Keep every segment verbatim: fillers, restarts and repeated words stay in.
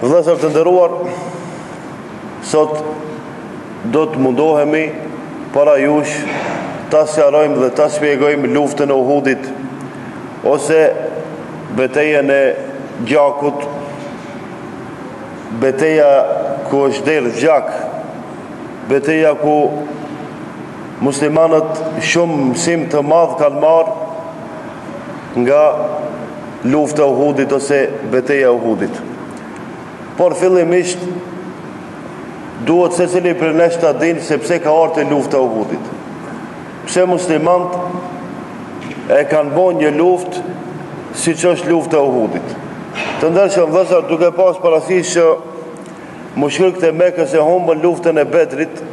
Vëllezër të nderuar, sot do të mundohemi para jush ta sqarojmë dhe ta shpjegojmë luftën e Uhudit, ose betejën e gjakut, beteja ku është derë gjak, beteja ku muslimanët shumë mësim të madh kanë marrë nga lufta e Uhudit ose beteja e Uhudit. Por fillimisht duhet secili prej nesh ta dinë se pse ka ardhur lufta e Uhudit. Pse muslimanët e kanë bën një luftë siç është lufta e Uhudit. Të ndershëm vëllezër, duke pas parasysh që mushrikët e Mekës e humbën luftën e Bedrit,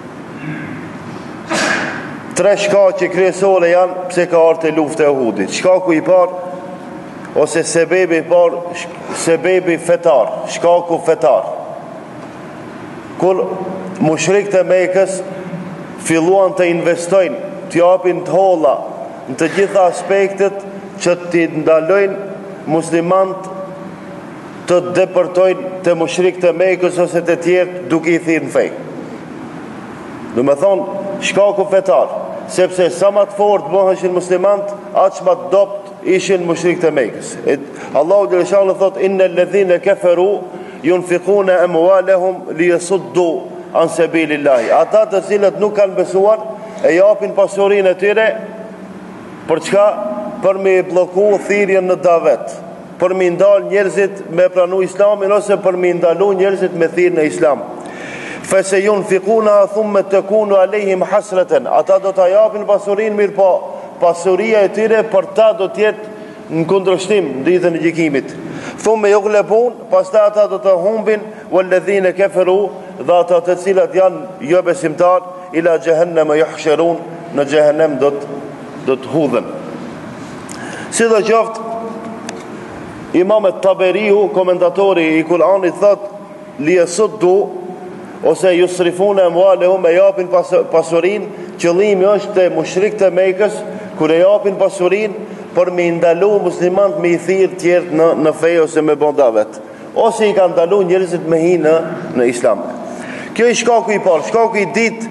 tre shkaqe kryesore janë pse ka ardhur lufta e Uhudit. Shkaku i parë ose sebebi i parë, sebebi fetar, shkaku fetar. Kur mushrikët e Mekës filluan të investojnë, të japin të holla në të gjitha aspektet që t'i ndalojnë muslimanët të depërtojnë të mushrikët e Mekës ose të tjerë duke i thirrë në fe. Do me thonë, shkaku fetar, sepse sa më të fortë bëheshin muslimanët, aq më të dopt ishin mushrikët e Mekës. Allahu dhe Lëshanë thot, inne ledhine keferu, yunfikune amwalahum liyasuddu an sabilillahi. Ata të cilët nuk kanë besuar e japin pasurinë e tyre për çka? Për me blloku thirrjen në davet, për me ndal njerëzit me pranu Islamin ose për me ndalu njerëzit me thirrjen e Islam. Fa sayunfikuna thumma takunu alehim hasratan. Ata do ta japin pasurinë, mirë po pasuria e tyre për ta do të jetë në kundërshtim në ditën e gjykimit. Thumë yughlabun, pastaj ata do të humbin, walladhina kafaru, dhe ata të cilat janë jo besimtar, ila jahannam yuhsharun, në xhehenem do të do të hudhen. Sidoqoftë, Imam Taberiu, komentatori i Kuranit, thot liyasuddu ose yusrifuna amwalahum, e japin pasurinë, qëllimi është te mushrikët e Mekës kur e japin pasurinë për me ndalu muslimanët me i thirrë tjerë në, në fe ose me bën davet, ose i kanë ndalu njerëzit me hi në, në Islam. Kjo i shkaku i parë. Shkaku i dytë,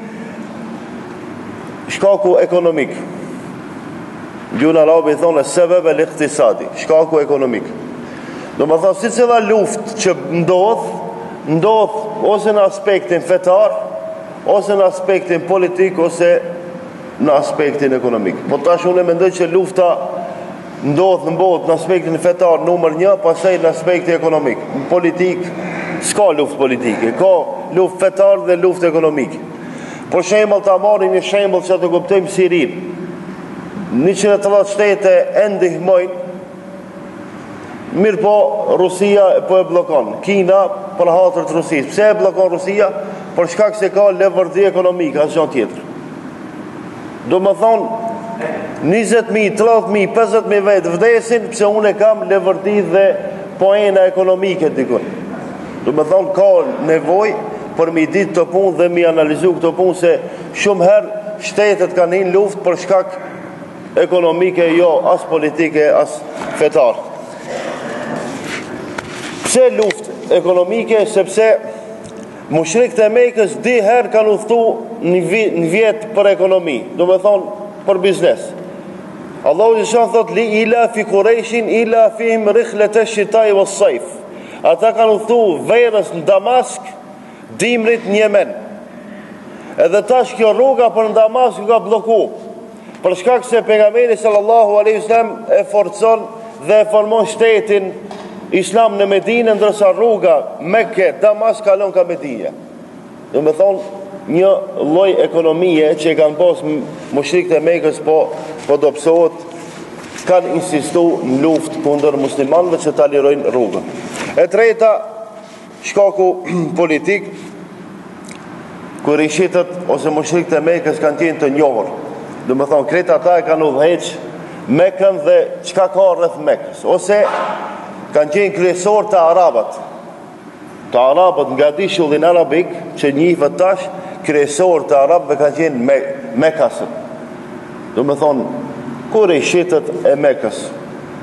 shkaku ekonomik. Gjuhën arabe i thonë sebeb el iqtisadi, shkaku ekonomik. Do më thonë, si cila luftë që ndodh, ndodh ose në aspektin fetar, ose në aspektin politik, ose në aspektin ekonomik. Po tash unë mendoj që lufta ndodh në botë në aspektin fetar numër një, pastaj në aspektin ekonomik. Në politik s'ka luftë politike, ka luftë fetar dhe luftë ekonomike. Për shembull, ta marrim një shembull që të kuptojmë Sirin. njëqind e tridhjetë shtete e ndihmojnë, mirë po Rusia po e bllokon. Kina për hatër të Rusisë. Pse e bllokon Rusia? Për shkak se ka levërdi ekonomike, asgjë tjetër. Do më thonë, njëzet mijë, tridhjetë mijë, pesëdhjetë mijë vetë vdesin pëse unë e kam levërdi dhe poena ekonomike dikun. Do më thonë, ka nevoj për mi ditë të punë dhe mi analizu këtë punë, se shumë herë shtetet kanë hinë luft për shkak ekonomike, jo as politike, as fetar. Pse luft ekonomike? Sepse mushrikët e Mekës di herë kanë udhëtu në vjetë për ekonomi, do me thonë për biznes. Allahu Gjëshan thot, li ila fi Qurayshin ila fihim rikhlet e shitaj vë sajf. Ata kanë udhëtu verës në Damask, dimrit në Jemen. Edhe tash kjo rruga për në Damask ka bloku, për shkak se pejgamberi sallallahu alaihi wasallam e forcon dhe e formon shtetin Islam në Medinë, ndërsa rruga Mekke, Damask kalon ka Medinje. Do me thonë, një lloj ekonomie që e kanë pas mushrikët e Mekës, po, po dobësohet, kanë insistu në luftë kundër muslimanëve që ta lirojnë rrugën. E treta, shkaku politik, kur i shitët ose mushrikët e Mekës kanë qenë të njohur. Do me thonë, krejt ata e kanë udhëheq Mekën dhe çka ka rreth Mekës, ose kanë qenë kryesor të Arabat. Të Arabët nga dishullin arabik, që njihet tash, kryesor të Arabëve kanë qenë me, Mekasët. Do me thonë, kur i shitët e Mekës,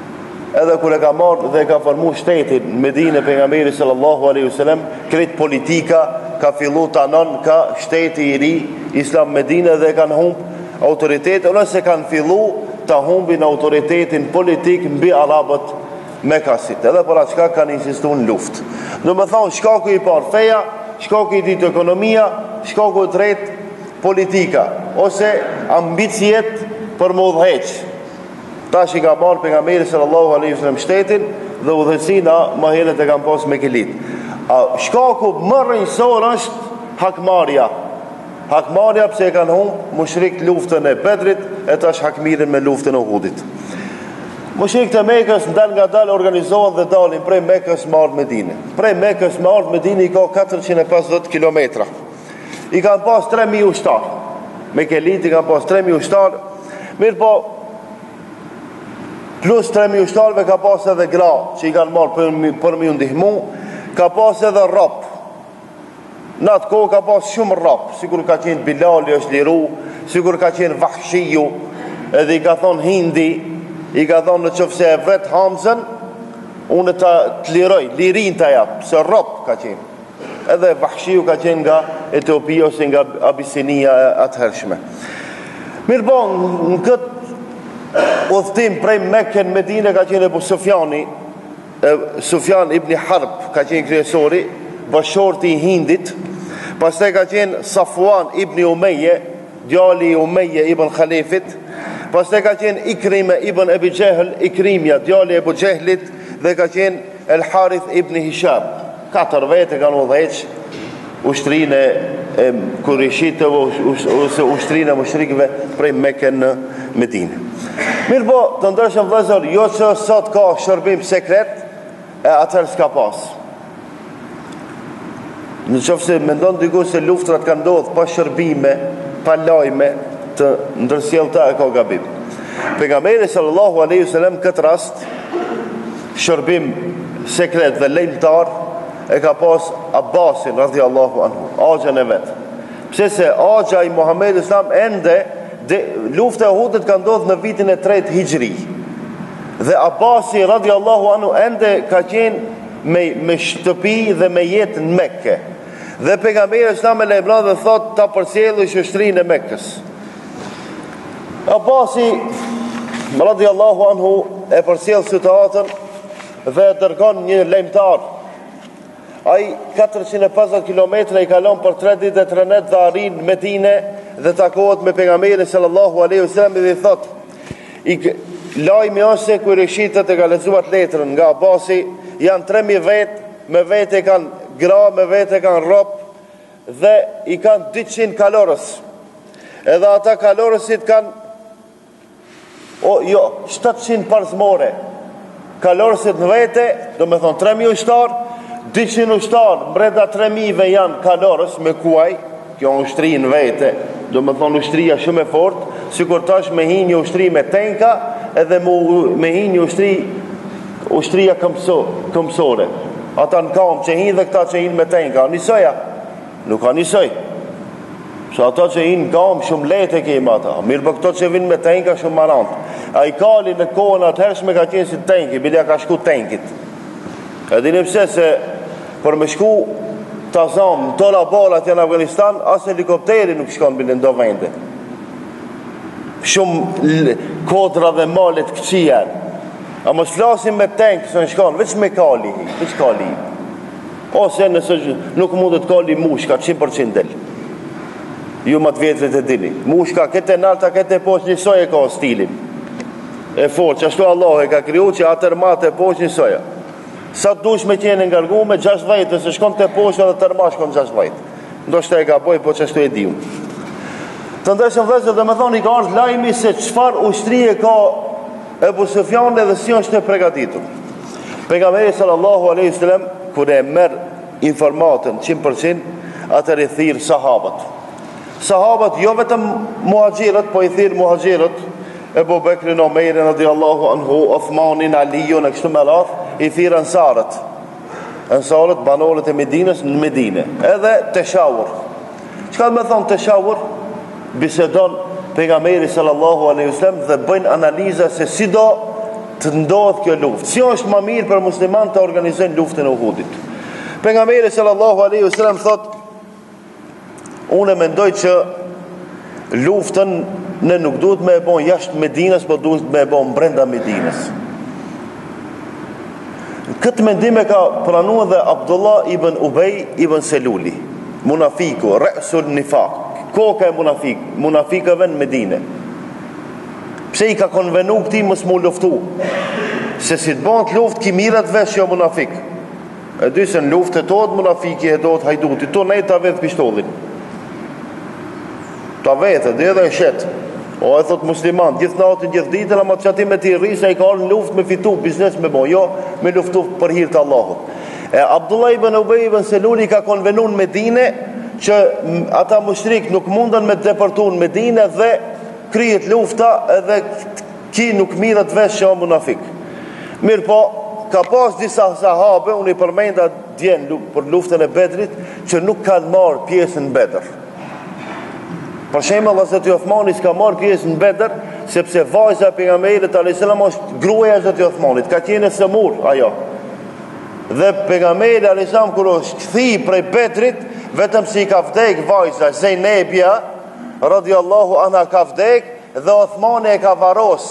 edhe kur e ka marrë dhe ka formu shtetin në Medinë pejgamberi sallallahu alaihi wasallam, krejt politika ka fillu të anon ka shteti i ri Islam Medinë dhe kanë humb autoritetin, ose kanë fillu të humbin autoritetin politik mbi arabët Mekasit, edhe për atë shka kanë insistu në luft. Do me thonë, shkaku i parë feja, shkaku i dytë ekonomia, shkaku i tretë politika, ose ambicijet për më udhëheq. Ta që ka marrë pejgamberi sallallahu alaihi wasallam shtetin dhe udhëhecina më herët e kanë pas me kilit. A shkaku më rrënjësor është hakmarja. Hakmarja pse e kanë humbë mushrik luftën e Bedrit, e tash hakmirin me luftën e Uhudit. Mushrikët e Mekës ndal nga dal organizohen dhe dalin prej Mekës me ardh Medinë. Prej Mekës me ardh Medinë i ka katërqind e pesëdhjetë kilometra. I kanë pas tre mijë ushtar. Me kelit i kanë pas tre mijë ushtar. Mirë po, plus tre mijë ushtarve ka pas edhe gra që i kanë marrë për, për mi ndihmu, ka pas edhe rap. Në atë kohë ka pas shumë rap, sikur ka qenë Bilali është liru, sikur ka qenë Vahshiju, edhe i ka thonë Hindi, i ka thonë në qëfë se e vret Hamzën, unë të, të liroj, lirin të japë, se rap ka qenë. Edhe Vahshiju ka qenë nga Etiopia ose nga Abisinia atëhershme. Mirë po, në këtë udhëtim prej Mekken Medinë ka qenë Ebu Sufjani, Sufjan ibn Harb ka qenë kryesori, bashorti i Hindit, pastaj ka qenë Safuan ibn Umeje, djali i Umeje ibn Khalifit, pastaj ka qenë Ikrime ibn Ebi Gjehl, Ikrimja, djali e Ebu Gjehlit, dhe ka qenë El Harith ibn Hisham. Katër vete kanë udhëheq ushtrinë e Kurishitëve ose ushtrinë e mushrikëve prej Mekke në Medinë. Mirë po, të ndërshëm vëllezër, jo që sot ka shërbim sekret, e atëherë s'ka pas. Në qoftë se mendon diku se luftrat kanë ndodhur pa shërbime, pa lajme të ndërsjellta, e ka gabim. Pejgamberi sallallahu alaihi wasallam këtë rast shërbim sekret dhe lejmtar e ka pas Abbasin radhiyallahu anhu, axhën e vet. Pse se axha i Muhamedit sallallahu alaihi wasallam ende lufta e Uhudit ka ndodhur në vitin e tretë hijri. Dhe Abbasi radhiyallahu anhu ende ka qenë me me shtëpi dhe me jetë në Mekke. Dhe pejgamberi sallallahu alaihi wasallam dhe thot ta përcjellë shoqërinë e Mekkës. Abbasi radhiyallahu anhu e përcjell situatën dhe dërgon një lajmtar. Ai katërqind e pesëdhjetë kilometra i kalon për tre ditë e tre net dhe arrin në Medinë dhe takohet me pejgamberin sallallahu alaihi wasallam dhe i thot: "I lajmi ose Kurishitët e ka lexuar letrën nga Abbasi, janë tre mijë vet, me vete kanë gra, me vete kanë rop dhe i kanë dyqind kalorës. Edhe ata kalorësit kanë o jo, shtatëqind parzmore. Kalorësit në vete, do me thonë tre mijë ushtar, dyqind ushtar, mbrenda tre mijëve janë kalorës me kuaj, kjo ushtri në vete, do me thonë ushtria shumë e fort, sikur tash me hi një ushtri me tenka, edhe me hi një ushtri ushtria këmso, këmsore. Ata në kam që hinë dhe këta që hinë me tenka, njësoja? Nuk ka njësoj. Se ata që hinë në kam shumë lete kemë ata, mirë për këto që vinë me tenka shumë marantë. A i kali në kohën atëhershme ka qenë si tenki, bilja ka shku tenkit. E dini pse se për me shku të zamë në tola balat janë Afganistan, asë helikopteri nuk shkon bile ndo vende. Shumë kodra dhe malet këqia. A mos flasim me tank së në shkon, veç me kali, veç kali. Ose nëse nuk mundet kali mushka, qind përqind del. Ju më të vjetrit e dini. Mushka, këtë e nalta, këtë e posh njësoj e ka stilin. E fort, që ashtu Allah e ka kriju që atër matë e posh njësoja. Sa të dush me qenë ngargume, gjashtëdhjetë, se shkon të posh edhe tërma shkon gjashtëdhjetë. Ndo shte e ka boj, po që ashtu e diun. Të ndeshëm vëzër dhe me thoni ka është lajmi se qëfar ushtrije ka Ebu Sufjan dhe si është e pregatitur. Pejgamberi sallallahu alaihi wasallam kur e merr informatën qind përqind, atëherë i thirr sahabët. Sahabët jo vetëm muhaxhirët, po i thirr muhaxhirët, Ebu Bekrin, Omerin radhiyallahu anhu, Uthmanin, Aliun e kështu me radhë, i thirr ansarët. Ansarët banorët e Medinës në Medinë. Edhe teshawur. Çka do të thonë teshawur? Bisedon pejgamberi sallallahu alaihi wasallam dhe bëjnë analiza se si do të ndodh kjo luftë. Si është më mirë për musliman të organizojnë luftën e Uhudit? Pejgamberi sallallahu alaihi wasallam thot, unë mendoj që luftën ne nuk duhet me e bon jashtë Medinës, por duhet me e bon brenda Medinës. Këtë mendim e ka pranuar dhe Abdullah ibn Ubej ibn Seluli, munafiku, rësul nifak, koka e munafik, munafikëve në Medinë. Pse i ka konvenu këti mos mu luftu? Se si të bënd luft, ki mirat vesh jo munafik. E dy se në luft e tot, munafiki e do të hajduti. To ne ta vedh pishtolin. Ta vedh, dhe edhe e shet. O e thot musliman, gjithë natën, gjithë ditën, ama të qatim e ti rrisë, e ka arë në luft me fitu, biznes me bo, jo me luftu për hirtë Allahut. E Abdullah ibn Ubej ibn Seluli ka konvenu në Medine, që ata mushrik nuk mundën me të depërtu në Medine dhe kryet lufta edhe ki nuk mirët vesh që o munafik. Mirë po, ka pas disa sahabe, unë i përmenda djen për luftën e Bedrit, që nuk kanë marë pjesën në Bedr. Për shembull, Hazreti Uthmani s'ka marrë pjesë në Bedr, sepse vajza e pejgamberit alayhis salam është gruaja e Hazreti Uthmanit, ka qenë së mur ajo. Dhe pejgamberi alayhis salam kur është kthi prej Bedrit, vetëm si ka vdek vajza Zejnebia radhiyallahu anha ka vdek dhe Uthmani e ka varros.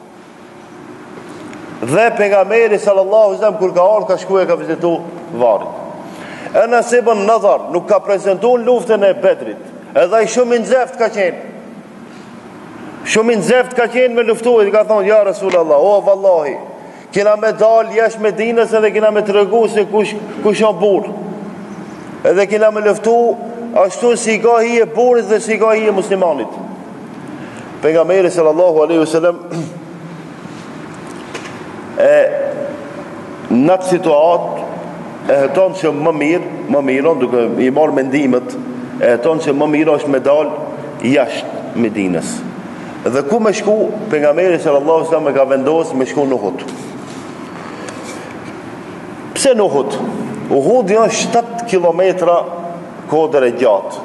Dhe pejgamberi sallallahu alaihi wasallam kur ka ardhur ka shkuar ka vizitu varrin. Anas ibn Nadhr nuk ka prezantuar luftën e Bedrit. Edhe i shumë i nxeft ka qenë. Shumë i nxeft ka qenë me luftu, i ka thonë, ja Rasulallah, o vallahi, kina me dal jashtë Medinës edhe kina me të regu se kush, kush o burë. Edhe kina me luftu ashtu si ka hi e burit dhe si ka hi e muslimanit. Pejgamberi sallallahu alaihi wasallam e në atë situatë e heton që më mirë, më mirë, duke i marrë mendimet, e tonë që më mirë është me dalë jashtë Medinës. Dhe ku me shku, pejgamberi sallallahu alaihi wasallam e ka vendosur me shku në Uhud. Pse në Uhud? Uhud janë shtatë kilometra kodër e gjatë.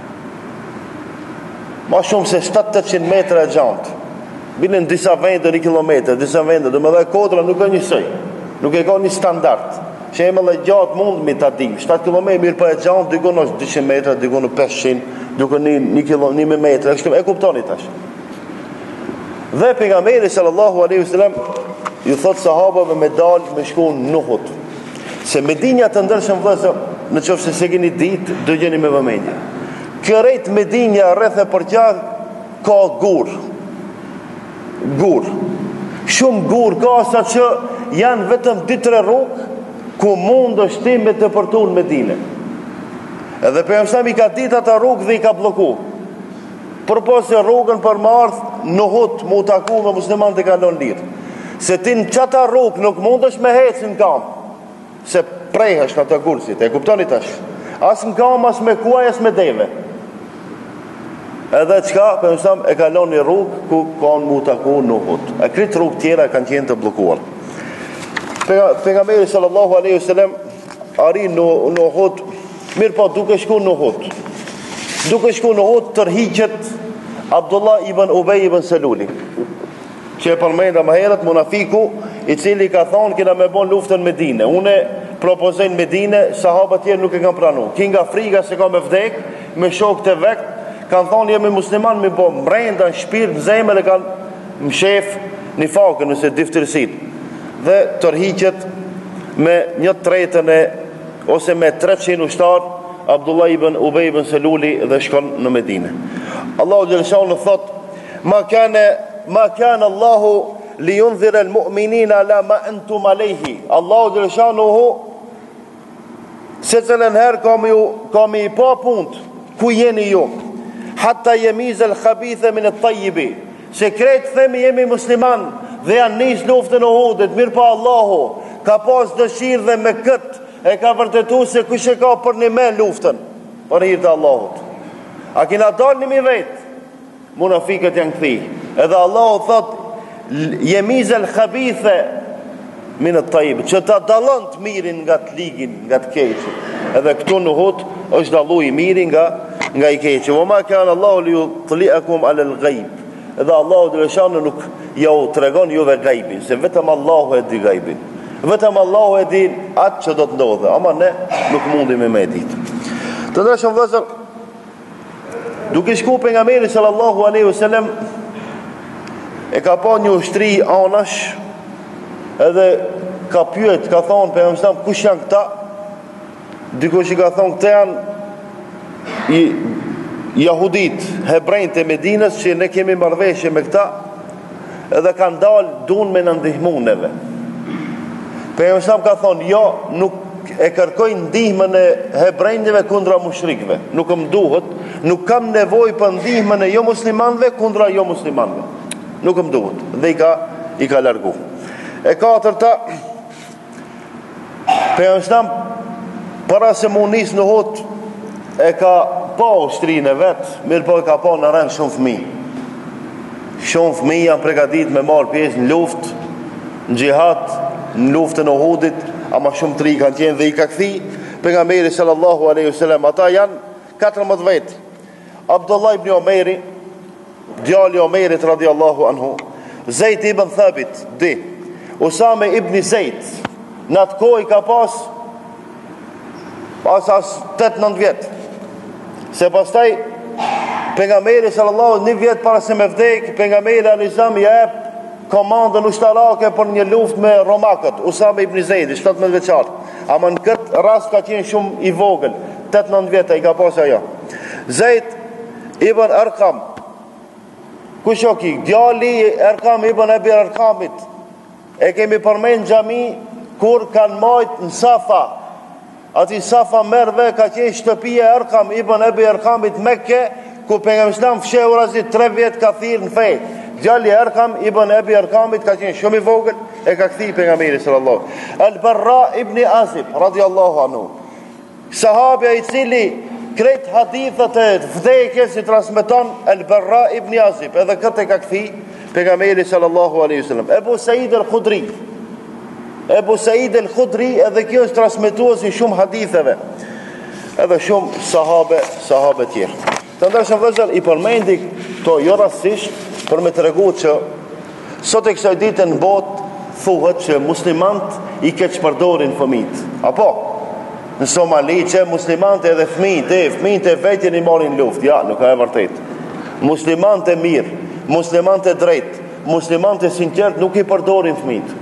Ma shumë se shtatë të qind metra e gjatë. Bine në disa vende një kilometër, disa vende, dhe me dhe kodra nuk e njësoj. Nuk e ka një standart. Që e me dhe gjatë mund mi të dim. shtatë kilometra mirë për e gjatë, dykon është dyqind metra, dykon është pesëqind, dykon një, një, kilo, një metra, e kuptoni tash. Dhe pejgamberi sallallahu alaihi wasallam ju thot sahabëve me dalë me shku në Uhud. Se Medinja të ndërshëm vëllezër, në qoftë se se keni ditë, do gjeni me vëmendje. Kjo rejt Medinja rreth e përqar ka gur. Gur. Shumë gur ka sa që janë vetëm dy tre rrugë ku mund është ti me të përtu në Medine. Edhe për jam i ka ditë ata rrugë dhe i ka bloku. Për posë rrugën për më ardhë në Uhud mu taku me musliman të kalon lirë. Se ti në qata rrugë nuk mund është me hecë në kam. Se prej është në të gurësit, e kuptoni tash. As në kam, as me kuaj, as me deve. Edhe qka, për jam e kalon një rrugë ku kanë mu taku në Uhud. E kritë rrugë tjera kanë qenë të blokuar. Pejgamberi sallallahu alaihi wasallam ari në në Uhud, mirë po duke shku në Uhud. Duke shku në Uhud tërhiqet Abdullah ibn Ubej ibn Seluli, që e përmenda më herët munafiku i cili ka thonë kena me bon luftën Medine. Une propozojnë Medine, sahabët tjerë nuk e kanë pranu. Ki nga friga se ka me vdek, me shok të vekt, kanë thonë jemi musliman me bon mrenda në shpirt, në zemër e kanë më shef një fakën nëse diftërësit. Dhe tërhiqet me një tretën e ose me treqind ushtar Abdullah ibn Ubej ibn Seluli dhe shkon në Medine. Allahu Gjeleshanu thot ma kane ma kane Allahu li yundhira al-mu'minina la ma antum alayhi. Allahu Gjeleshanu se cëllën herë kam ju kam i pa punt ku jeni ju hatta yemiz al-khabitha min at-tayyibi. Se kretë themi jemi musliman dhe janë nisë luftën e Uhudit, mirë pa Allahu ka pas dëshirë dhe me këtë e ka vërtetu se kush e ka për një me luftën për hirë të Allahut. A kina dalë një mi vetë, munafikët janë këthi. Edhe Allahu thot jemizel khabithe minët tajibë, që ta dalën të mirin nga të ligin, nga të keqë. Edhe këtu në Uhud është dalu i mirin nga, nga i keqë. Vë ma kanë Allahu li ju të liakum alel gajbë. Edhe Allahu dhe lëshanë nuk ja u tregon juve gajbin, se vetëm Allahu e di gajbin. Vetëm Allahu e di atë që do të ndodhe, ama ne nuk mundim me ditë. Të ndërshëm vëllezër, duke shku pejgamberi sallallahu alaihi wasallam e ka pa një ushtri anash, edhe ka pyet, ka thonë pejgamberi, kush janë këta? Dikush i ka thonë, këta janë i jahudit, hebrejt e Medinës, që ne kemi marrëveshje me këta, edhe kanë dalë, duan me në ndihmu neve. Pejgamberi ka thonë, jo, nuk e kërkojnë ndihmën e hebrejve kundra mushrikëve. Nuk më duhet, nuk kam nevojë për ndihmën e jo muslimanëve kundra jo muslimanëve. Nuk më duhet. Dhe i ka i ka largu. E katërta, pejgamberi para se mu nis në Uhud e ka pa ushtrinë e vet, mirë po e ka pa në rend shumë fëmijë. Shumë fëmijë janë përgatitur me marr pjesë në luftë, në xihad, në luftën e Uhudit, ama shumë të ri kanë qenë dhe i ka kthi pejgamberi sallallahu alaihi wasallam. Ata janë katërmbëdhjetë vjet. Abdullah ibn Omeri, djali i Omerit radhiyallahu anhu, Zeid ibn Thabit, di, Usame ibn Zeid, në atë kohë i ka pas pas as tetë nëntë vjet. Se pastaj pejgamberi sallallahu një vjet para se me vdek, pejgamberi alisam i jep komandën ushtarake për një luftë me romakët, Usame ibn Zeidi, shtatëmbëdhjetë vjeçar. Ama në këtë rast ka qenë shumë i vogël, tetë nëntë vjet i ka pas ajo. Zeid ibn Arqam, kush o ki? Djali Arqam ibn Abi Arqamit. E kemi përmend xhami kur kanë majtë në Safa. Ati Safa merve ka qenë shtëpia Arqam ibn Abi Arqamit Mekke, ku pejgamberi islam fshehur azi tre vjet ka thirr në fe. Djali Arqam ibn Abi Arqamit ka qenë shumë i vogël, e ka kthi pejgamberi sallallahu. Al-Barra ibn Azib radhiyallahu anhu, sahabja i cili krejt hadithet e vdekjes i transmeton Al-Barra ibn Azib, edhe këtë e ka kthi pejgamberi sallallahu alaihi wasallam. Ebu Said al-Khudri, Ebu Said al-Khudri, edhe kjo është transmetues i shumë haditheve, edhe shumë sahabe, sahabe tjerë. Të ndërshëm vëllezër, i përmendi to jo rastësisht për me të regu që sot e kësaj dite në botë thuhet që muslimant i keq përdorin fëmijët. Apo në Somali që muslimant edhe fëmijët, e fëmijët e vetjen i marrin luftë. Ja, nuk ka e vërtet. Muslimant e mirë, muslimant e drejt, muslimant e sinqert nuk i përdorin fëmijët.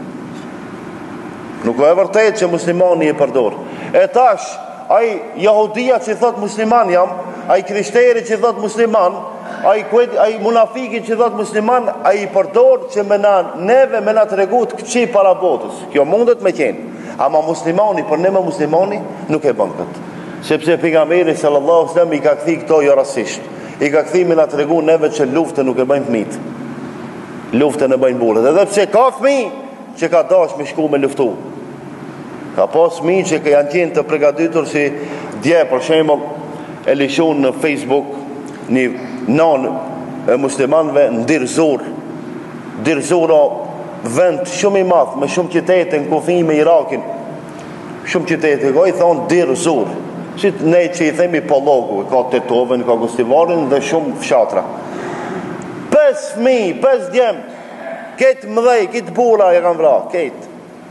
Nuk ka e vërtet që muslimani i përdor. E tash, ai jahudia që thot musliman jam, ai krishteri që thot musliman, ai ai munafiki që thot musliman, ai i përdor që me na neve me na tregut këçi para botës. Kjo mundet me qenë, ama muslimani për ne me muslimani nuk e bën këtë. Sepse pejgamberi sallallahu alaihi wasallam i ka kthi këto jo rastësisht. I ka kthi me na tregu neve që luftën nuk e bëjnë fëmijët. Luftën e bëjnë burrat. Edhe pse ka fëmijë që ka dash me shku me luftu. Ka pas fëmijë që janë qenë të përgatitur, si dje për shembull e lishun në Facebook një non e muslimanëve në Dirzur. Dirzur o vend shumë i madh me shumë qytete në kufi me Irakin. Shumë qytete, ko i thonë Dirzur. Si ne që i themi Pollogu, ka Tetovën, ka Gustivarin dhe shumë fshatra. Pes fëmijë, pes djem, ketë mëdhej, ketë bura e kanë vra, ketë.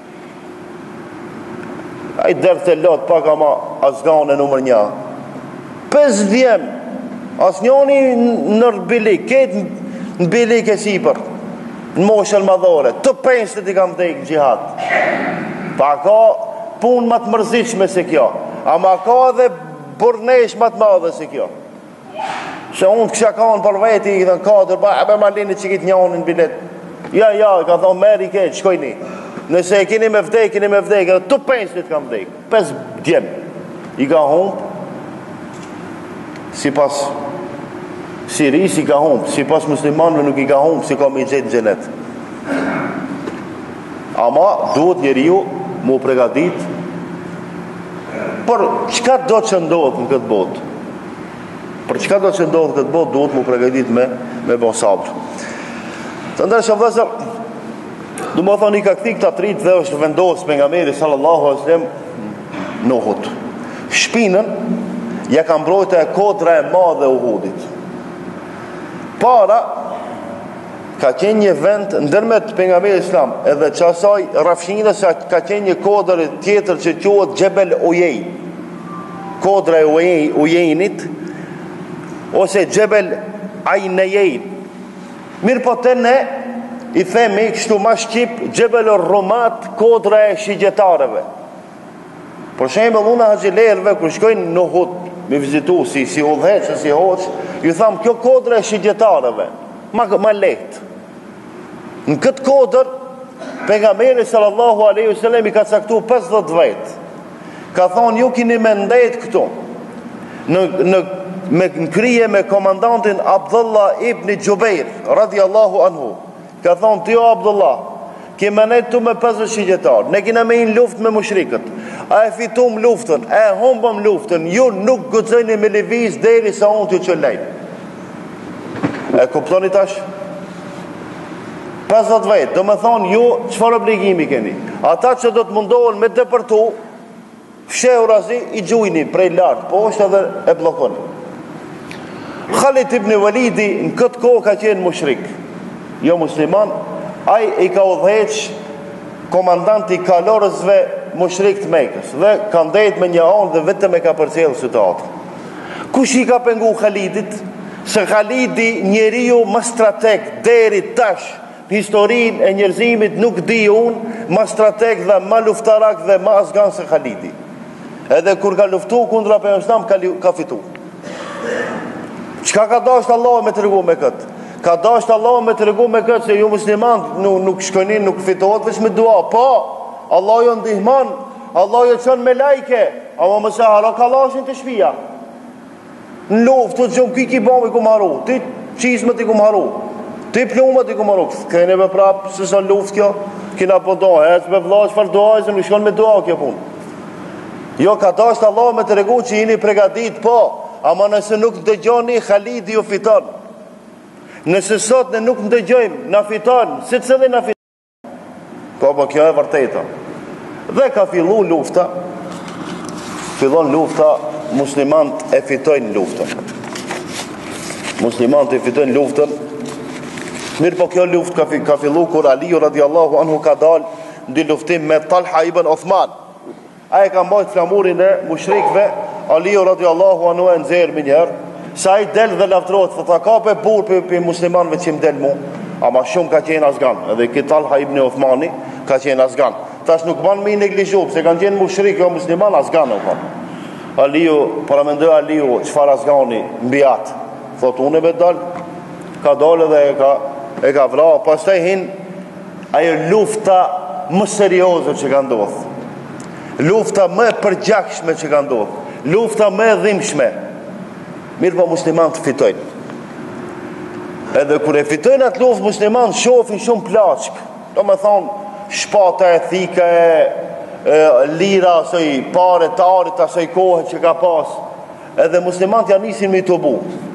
A i dërë të lot pak ama asgane numër një. Pes djem, as njoni nër bilik, ketë në bilik e sipër, në moshën madhore, të pensët i kam dhejkë në gjihad. Pa ka punë më të mërzitshme se kjo, ama ka dhe burnesh më të madhe se kjo. Se unë kësha kanë për veti, i dhe në katër, ba, e ma lini që kitë njonin bilet. Ja, ja, ka thonë meri ketë, shkojni. Nëse e kini me vdek, kini me vdek, edhe të pensët kam vdek, pes djem. I ka humpë, si pas Siris i ka humpë, si pas muslimanve nuk i ka humpë, si ka me i gjetë në gjenet. Ama duhet njeriu mu pregadit për çka do që ndodhë në këtë botë. Për çka do që ndodhë në këtë botë, duhet mu pregadit me, me bon sabër. Të ndërshëm vëllezër, du më thonë i ka këthi këta trit dhe është vendosë pejgamberi sallallahu alaihi wasallam në Uhud. Shpinën ja ka mbrojtë e kodra e madhe e Uhudit. Para ka qenë një vend ndërmjet pejgamberit islam edhe çasaj rrafshinës ka qenë një kodër tjetër që quhet Jebel Ujej, kodra e Ujej, Ujejnit ose Jebel Ajnejen. Mirë po të ne i themi kështu ma shqip Jebel Romat, kodra e shigjetarëve. Për shembull unë haxhilerëve kur shkojnë në Uhud me vizitu si si udhëheq si hoç, ju tham kjo kodra e shigjetarëve, ma ma lehtë. Në këtë kodër pejgamberi sallallahu alaihi wasallam i ka caktuar pesëdhjetë vjet. Ka thonë ju keni me ndet këtu. Në në me krije me komandantin Abdullah ibn Jubair radhiyallahu anhu. Ka thonë ti o Abdullah, ke menet tu me pesëdhjetë shigjetar. Ne kena me një luftë me mushrikët. A e fitum luftën, e humbëm luftën. Ju nuk guxoni me lëviz derisa unë t'ju çelej. E kuptoni tash? pesëdhjetë vjet, do me thonë ju çfarë obligimi keni? Ata që do të mundohen me depërtu, fshehur razi i gjujni prej lartë poshtë edhe e bllokoni. Khalid ibn Walidi në këtë kohë ka qenë mushrik, jo musliman, ai i ka udhëheq komandanti i kalorësve mushrik të Mekës dhe ka ndejt me një anë dhe vetëm e ka përcjellë situatën. Kush i ka pengu Khalidit? Se Khalidi njeriu më strateg deri tash historinë e njerëzimit nuk di unë ma strateg dhe ma luftarak dhe ma asgan se Khalidi. Edhe kur ka luftu kundra pejgamberit ka, ka fitu. Çka ka dashur Allah me tregu me këtë? Ka dashur Allah me tregu me këtë se ju musliman nuk, nuk shkoni, nuk fitohet veç me dua. Po, Allah ju ndihmon, Allah ju çon me lajke, ama mos e haro kallashin të shtëpia. Në luftë të gjumë kiki bombi ku maru, ti qizmet i ku maru, ti plumat i ku maru, kene me prapë se sa luft kjo, kina po doa, e që me vla që farë doa, se nuk shkon me doa kjo punë. Jo, ka dasht Allah me të regu që jini pregadit, po, ama nëse nuk ndëgjoni, Khalidi ju fiton. Nëse sot ne nuk ndëgjojmë, na fiton, si të cëllin na fiton. Po, po, kjo e vërteta. Dhe ka fillu lufta, fillon lufta, muslimant e fitojnë luftën. Muslimant e fitojnë luftën. Mirë po kjo luft ka, ka fillu kur Aliu radiallahu anhu ka dal në luftim me Talha ibn Uthman. A e ka mbajt flamurin e mushrikve, Aliu radiallahu anhu e nxerr më njëherë, sa i del dhe laftrohet, thot ta kape burr për, për muslimanëve që më del mu, ama shumë ka qenë asgan. Edhe ki Talha ibn Uthmani ka qenë asgan. Tash nuk ban me i neglizhu, se kanë qenë mushrik jo musliman asgan u kanë. Aliu, para mendoj Aliu, çfarë asgani mbi atë. Thot unë me dal, ka dalë dhe e ka e ka vra, pastaj hin ajo lufta më serioze që ka ndodhur. Lufta më e përgjakshme që ka ndodhur. Lufta më e dhimbshme. Mirë po muslimanët fitojnë. Edhe kur e fitojnë atë luftë muslimanët shohin shumë plaçk. Do me thonë shpata e thika e E, lira asoj pare të arit asoj kohë që ka pas, edhe muslimanët janë nisin me i të bu.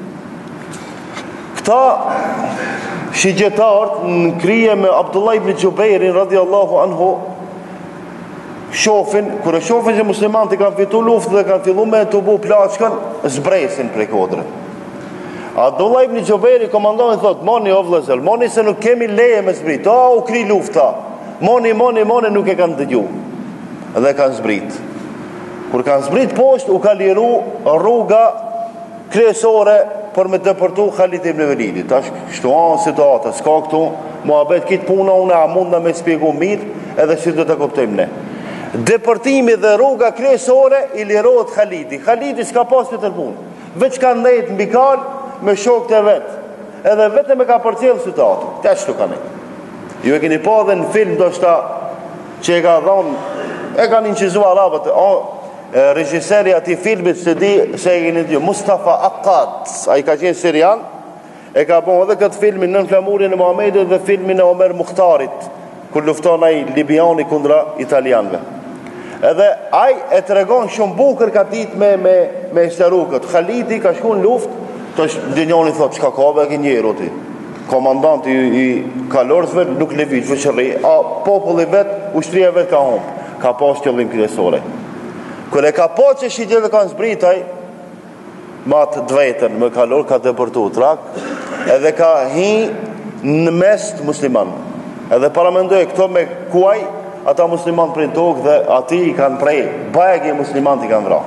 Këta shigjetarët në krije me Abdullah ibn Jubairin radiallahu anhu shofin, kërë shofin që muslimanët i kanë fitu luft dhe kanë fillu me të bu plaçkën, zbresin prej kodre. Abdullah ibn Jubairi komandoni thot, moni o vlezër, moni se nuk kemi leje me zbrit, a u kri lufta, moni, moni, moni nuk e kanë dëgju. Dhe kanë zbrit. Kur kanë zbrit poshtë, u ka liru rruga kryesore për me dëpërtu Khalid ibn Walidit. Tash kështu anë situata, s'ka këtu muhabet kitë puna, unë a mund në me spjegu mirë edhe si do të kuptojmë ne. Dëpërtimi dhe rruga kryesore i lirohet Khalidi. Khalidi s'ka pas për të punë. Veç ka ndejt mbi kal me shokët e vetë. Edhe vetëm e ka përcjellë situatën. Të ashtu ka nejt. Ju e keni pa dhe në film do shta që e ka dhonë e kanë inqizua arabët, regjiseri ati filmit se di se e keni dio, Mustafa Akkad, a i ka qenë Sirian, e ka bon edhe këtë filmin nën flamurin e Muhamedit dhe filmin e Omer Mukhtarit, kur lufton ai Libiani kundra italianve. Edhe ai e tregon shumë bukur ka ditë me me me shtarukët. Khalidi ka shkuar në luftë, tash dinjoni thotë çka ka bë njerë ti. Komandanti i, i kalorsve nuk lëviz veçërri, a populli vet, ushtria vet ka humb. Ka pas qëllim kryesore. Kur e ka pas që shigjetët kanë zbritaj, ma të dvetën më kalor ka dëpërtu trak, edhe ka hi në mes të musliman. Edhe paramendoj këto me kuaj, ata musliman prej tokë dhe ati i kanë prej, bajegi musliman i kanë vra.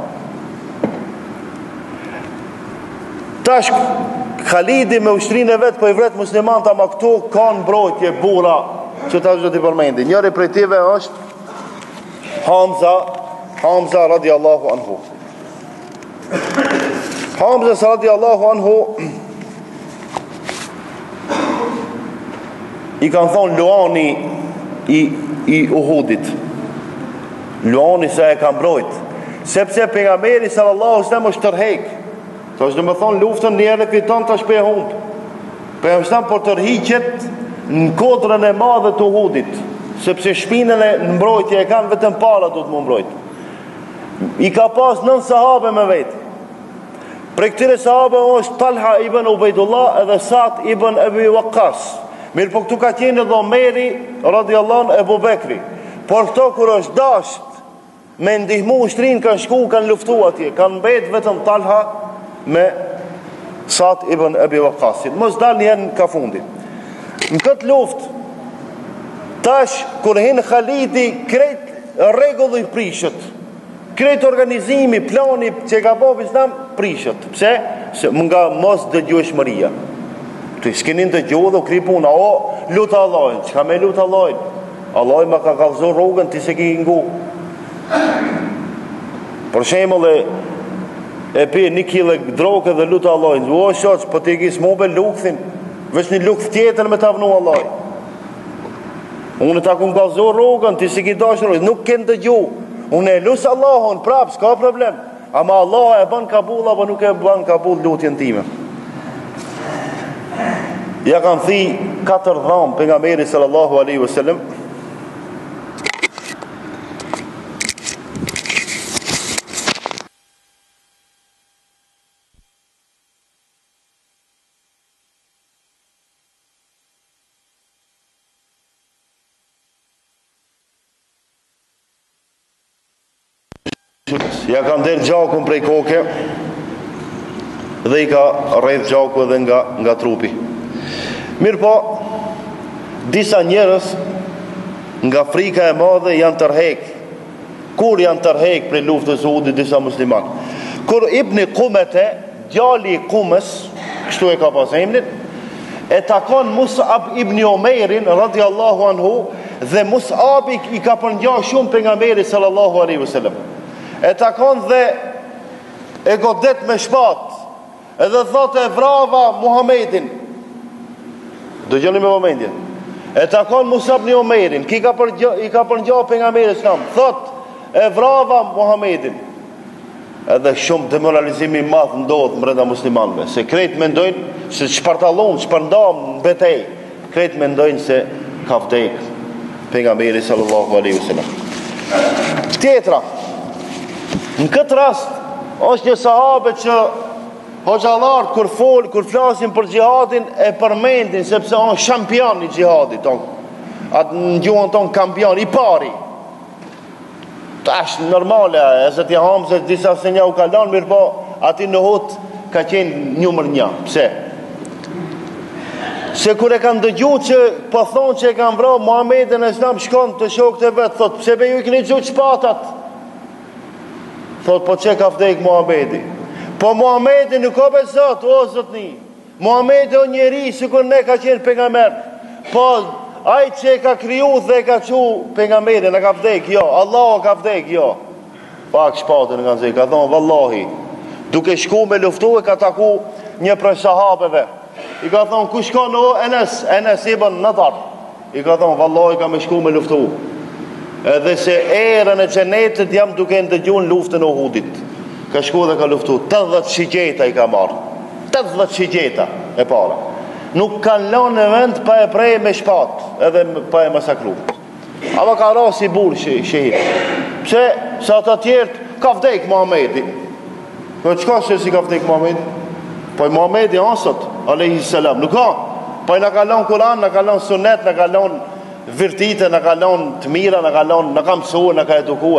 Tash, Khalidi me ushtrinë e vetë, po i vret musliman të ama këtu kanë mbrojtje bura që ta zhët i përmendi. Njëri prej tive është Hamza, Hamza radiallahu anhu. Hamza radiallahu anhu i kanë thonë Luani i, i Uhudit. Luani se e kanë mbrojt. Sepse pejgamberi sallallahu alaihi wasallam është tërhek. Ta është dhe me thonë luftën njerë e fiton të shpe humpë. Për e mështam për tërhiqet në kodrën e madhe të Uhudit, sepse shpinën e në mbrojtje e kanë vetëm para do të më mbrojt. I ka pas nën sahabe me vetë. Pre këtire sahabe është Talha ibn Ubejdullah edhe Sa'd ibn Abi Waqqas. Mirë po këtu ka qenë edhe Omeri radiallahu anhu Ebu Bekri. Por këto kur është dasht me ndihmu ushtrin kanë shku, kanë luftu atje, kanë mbet vetëm Talha me Sa'd ibn Abi Waqqasit. Mos dal njën ka fundit. Në këtë luft, tash kur hinë Khalidi, krejt regull i prishët, krejt organizimi, plani që ka bo Islam prishët. Pse? Se nga mos dëgjueshmëria. Të s'kenin të gjuhë dhe u kri puna, o, lutë Allahin, që ka me lutë Allahin? Allahin ma ka kalëzor rrugën, ti se ki ngu. Për shemull e e pi një kile droke dhe lutë Allahin, o, shoq, po ti kisë mobe lukthin, vesh një lukt tjetër me të avnu Allahin. Unë ta ku kalëzor rrugën, ti se ki dashë rrugën, nuk kënë të gjuhë. Unë e lusë Allahun, prapë, s'ka problem. Ama Allah e ban kabul, apo nuk e ban kabul lutjen time. Ja kanë thi katër dhamë për nga meri sallallahu alaihi wasallam. Ja kanë derë gjakun prej koke dhe i ka rreth gjaku edhe nga, nga trupi. Mirë po, disa njerës nga frika e madhe janë tërhek. Kur janë tërhek prej luftës Uhudit disa musliman? Kur Ibni Kumete, djali i Kumës, kështu e ka pas emrin, e takon Mus'ab ibn Umerin radiallahu anhu, dhe Mus'ab i ka përngja shumë pejgamberi sallallahu alaihi wasallam. E takon dhe e godet me shpat, edhe thot e vrava Muhammedin. Do gjeni me momendje. E takon Mus'ab ibn Umerin, ki ka përgja, i ka përngja pejgamberi sallam, thot e vrava Muhammedin. Edhe shumë demoralizimi madh ndodh brenda muslimanëve, se krejt mendojnë se çpartallon, çpërndam në betej. Krejt mendojnë se ka vdek pejgamberi sallallahu alaihi wasallam. Tjetra, në këtë rast është një sahabe që hoxhallarët kur fol, kur flasin për xhihadin e përmendin sepse është shampion i xhihadit, atë në gjuhën tonë kampion i pari. Tash normale, e se ti hamë se disa se një u kalon, mirë po, ati në hut ka qenë njëmër një. Pse? Se kur e kanë dëgju që po thonë që e kanë vra Muhammedin e Islam shkon të shokët e vetë, thot, pse be ju i këni gjutë shpatat? Thot, po që ka vdek Muhammedi? Po Muhammedi nuk o be zot, o zotni. Muhammedi o njeri, si kur ne ka qenë pejgamber. Po, ai që e ka kriju dhe e ka qu pejgamberin, e ka vdek, jo. Allah ka vdek, jo. Pak shpatën nga nëzë, ka thonë, vallahi, duke shku me luftu e ka taku një prej sahabeve. I ka thonë, ku shko në Enes, Enes i bën në tarë. I ka thonë, vallahi, ka me shku me luftu. Edhe se erën e xhenetit jam duke ndëgjuar luftën e Uhudit. Ka shku dhe ka luftu, tetëdhjetë shigjeta i ka marrë. tetëdhjetë shigjeta e para. Nuk kanë lanë në vend pa e prej me shpat, edhe pa e masakru. Aba ka ra si burë shihit. Pse, sa të tjertë, ka vdek Muhammedi. Po qka se si ka vdek Muhammedi? Po i Muhammedi asët, alayhi salam, nuk ka. Po i në ka lanë Kur'an, në ka lanë sunet, në ka lanë virtite, në ka lanë të mira, në ka lanë, në ka mësue, në ka edukue.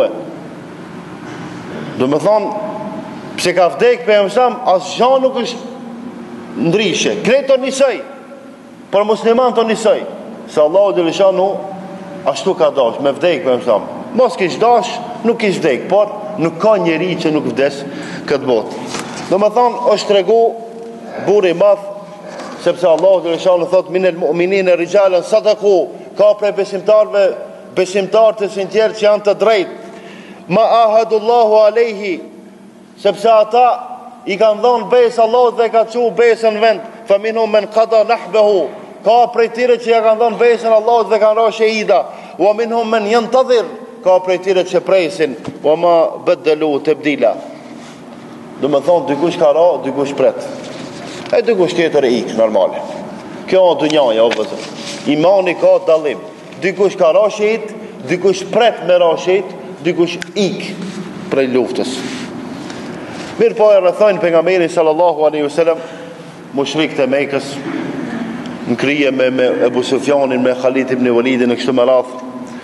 Do me thonë, pse ka vdek për e mësam, asë gjanë nuk është ndrishe. Kreto njësoj. Por musliman të njësoj, se Allahu dhe lëshanu ashtu ka dash, me vdek me mësam. Mos kish dash, nuk kish vdek, por nuk ka njeri që nuk vdes këtë botë. Do me thonë, është tregu buri madh, sepse Allahu dhe lëshanu thot, minel mu'minin e rijalen sadaku, ka prej besimtarve, besimtar të sinqertë që janë të drejtë, ma ahadullahu alejhi, sepse ata i kanë dhonë besë Allahu dhe ka qu besën vend, fa minhum men qada nahbehu, ka prej tyre që ja kanë dhonë besën Allahu dhe kanë ra shahida, wa minhum men yantadhir, ka prej tyre që presin, wa ma bedelu tabdila. Do me thonë, dikush ka ra, dikush pret, e dikush tjetër e ikë, normale. Kjo o dunjaja, o vëzër. Imani ka dalim, dikush ka ra shahid, dikush pret me ra shahid, dikush ikë prej luftës. Mirë po e rëthojnë për nga meri sallallahu aleyhi wasallam, mushrik të Mekës, në krije me, me Ebu Sufjanin, me Khalid ibn Walidin, në kështu më radhë.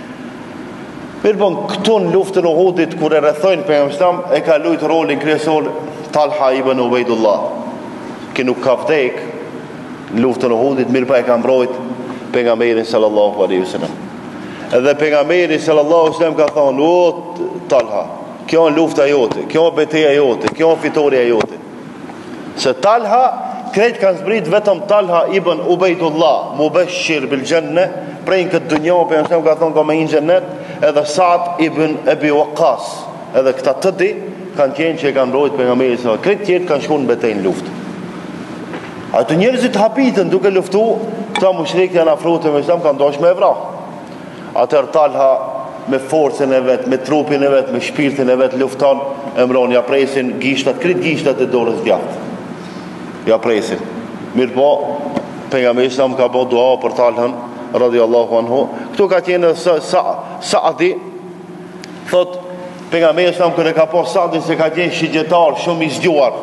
Mirë po në këtu në luftën Uhudit, kur e rëthojnë për nga mëstam, e ka lujtë rolin kryesor Talha ibn Ubaydullah, që nuk ka vdek në luftën Uhudit, mirë po e ka mbrojt për nga meri sallallahu aleyhi wasallam. Edhe për nga meri sallallahu aleyhi wasallam ka thonë, o Talha, kjo në lufta jote, kjo në beteja jote, kjo në fitoria jote. Se Talha, krejt kanë zbrit vetëm Talha ibn Ubaydullah, mubeshir bil gjenne, prej në këtë dunjo, për nësëm ka thonë ka me hinë gjennet, edhe Saad ibn Ebi Waqqas, edhe këta të di, kanë qenë që e kanë rojtë për nga meri se krejt tjetë kanë shku në betej në luft. A të njerëzit hapitën duke luftu, këta mushrikët janë afru të mësëm, kanë dosh me evra. Atër Talha, me forcën e vetë, me trupin e vetë, me shpirtin e vetë lufton, e mron, ja presin gishtat, krit gishtat e dorës djatë. Ja presin. Mirë po, pejgamberi Islam ka bo dua për Talhën, radiallahu anhu. Këtu ka qenë Saadi, thot, pejgamberi Islam kër e ka po Saadin se ka qenë shigjetar, shumë i zgjuar.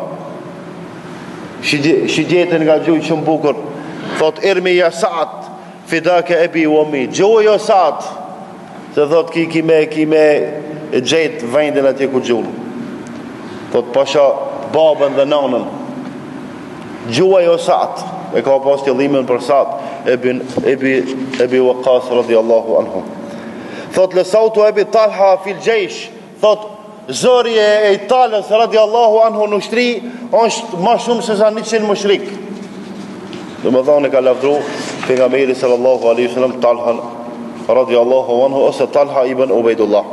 Shigjetin nga gjujë shumë bukur. Thot, irmi ja Saad, fidake ebi u omi. Gjoj o Saad, se thot ki kime kime gjetë vendin atje ku gjullë. Thot pasha babën dhe nanën, gjuaj o Saad, e ka pas qëllimin për Saad ebi, ebi, ebi Waqqas radiallahu anhu. Thot lësautu ebi Talha fil gjesh, thot zërje e i Talës radiallahu anhu në shtri është ma shumë se sa një qinë mushrik. Dhe më dhane ka lafdru pejgamberi sallallahu alaihi wasallam Talhan radiallahu anhu ose Talha ibn Ubaydullah.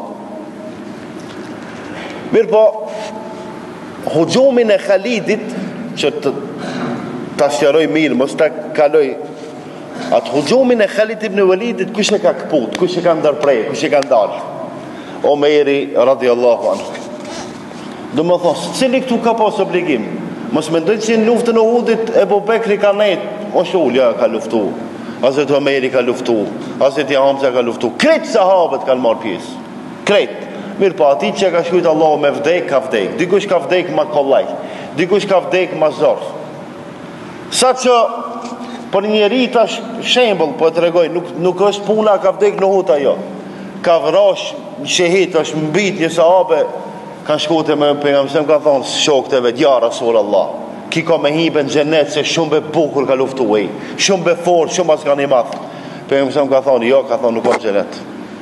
Mirë po, huxhumin e Khalidit, që të ta sqaroj mirë, mos ta kaloj, atë huxhumin e Khalid ibn Walidit, kush e ka këput, kush e ka ndërprej, kush e ka ndalë? Omeri radiallahu anhu. Do më thosë, cili këtu ka pas obligim? Mos me ndojtë që në luftën e Uhudit Ebu Bekri ka nejtë, o shulja ka luftu, Hazreti Omeri ka luftu, Hazreti Hamza ka luftu, krejt sahabët kanë marrë pjesë, krejt. Mirë po ati që ka shkujtë Allahu me vdek, ka vdek, dikush ka vdek ma kollaj, dikush ka vdek ma zorë. Sa që për njeri tash shembol, po të regoj, nuk, nuk është puna ka vdek në Uhud ajo, ka vrash një shehit, është mbit një sahabe, kanë shkute me pejgamberin ka thonë shokët e vet, ja Rasulullah, ki ka me hibe në xhenet se shumë be bukur ka luftuar, shumë be fort, shumë as kanë i madh. Pejgamberi ka thonë, jo, ka thonë nuk ka xhenet.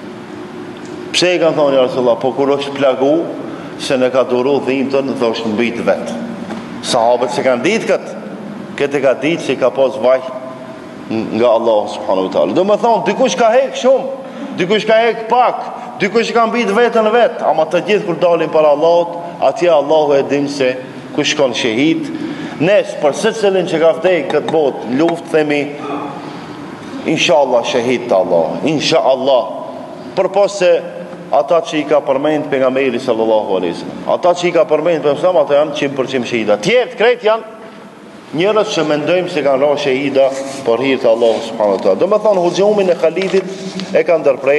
Pse i kanë thonë ja Rasulullah, po kur është plagu se ne ka duru dhimbtën, dhe është mbit vet. Sahabët se kanë ditë këtë, këtë ka ditë se ka pas vaj nga Allah subhanahu wa taala. Do më thonë, dikush ka hek shumë, dikush ka hek pak, dikush ka mbit vetën vet, ama të gjithë kur dalin para Allahut, atje Allahu e din se kush shkon shahid. Nes për secilin që ka vdek këtë botë luftë themi inshallah shahid të Allah, inshallah. Përpos se ata që i ka përmend pejgamberi sallallahu alaihi wasallam, ata që i ka përmend pejgamberi, ata janë njëqind përqind shahida. Tjerë krejt janë njerëz që mendojmë se kanë rënë shahida për hir të Allahut subhanahu wa taala. Do të thonë huxhumin e Khalidit e ka ndërprej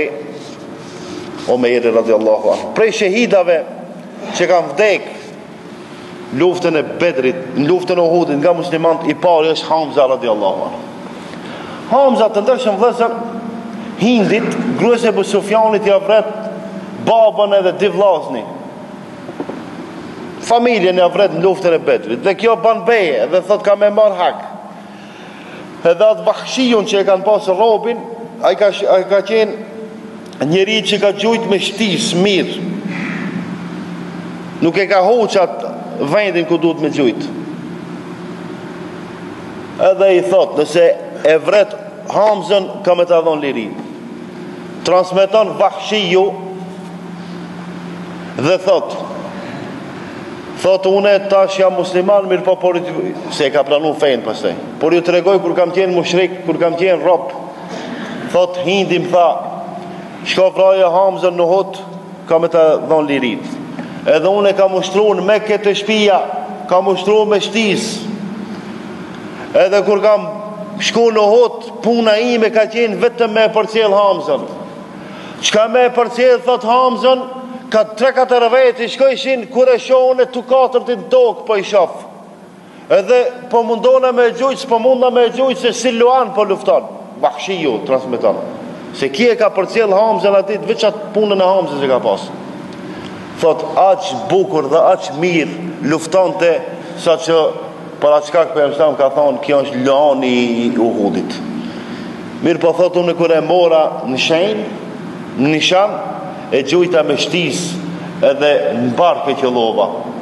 Omeri radiallahu anhu. Prej shahidave që kanë vdek luftën e Bedrit, në luftën e Uhudit nga muslimanët, i pari është Hamza radiallahu anhu. Hamza të ndërshëm vëllezër, Hindit, gruas e Abu Sufjanit ja vret babën edhe dy vllazni. Familjen ja vret në luftën e Bedrit. Dhe kjo ban beje dhe thot ka me marr hak. Edhe atë Vahshijun që e kanë pasë robin, ai ka, ai ka qenë njeri që ka gjujt me shtis mirë. Nuk e ka hoqat vendin ku duhet me gjujt. Edhe i thot, nëse e vret Hamzën, ka me të dhon lirin. Transmeton Vahshiju dhe thot, thot une tash jam musliman, mirë po por se e ka planu fejnë pastaj. Por ju të regoj kur kam qenë mushrik, kur kam qenë rob, thot Hindi më tha, shko vraje Hamzën në hot, ka me të dhon lirin. Edhe une ka mushtru në me këtë shpia, ka mushtru me shtis. Edhe kur kam shku në hot, puna ime ka qenë vetëm me përcjell Hamzën. Qka me përcjell, thot Hamzën, ka tre katër veti shkojshin, kur e shohën e tu katërtin tokë po i shof. Edhe po mundona me gjujt, s'po mundona me gjujt se si luan po lufton. Vahshiju transmeton. Se kje ka përcjell Hamzën atit, veç atë punën e Hamzën që ka pas. Thot, aq bukur dhe aq mirë luftonte, sa që para qka këpër ka thonë, kjo është lani i Uhudit. Mirë po thot, unë kër e mora në shenjë, në nishan, e gjujta me shtis edhe në barke që lova.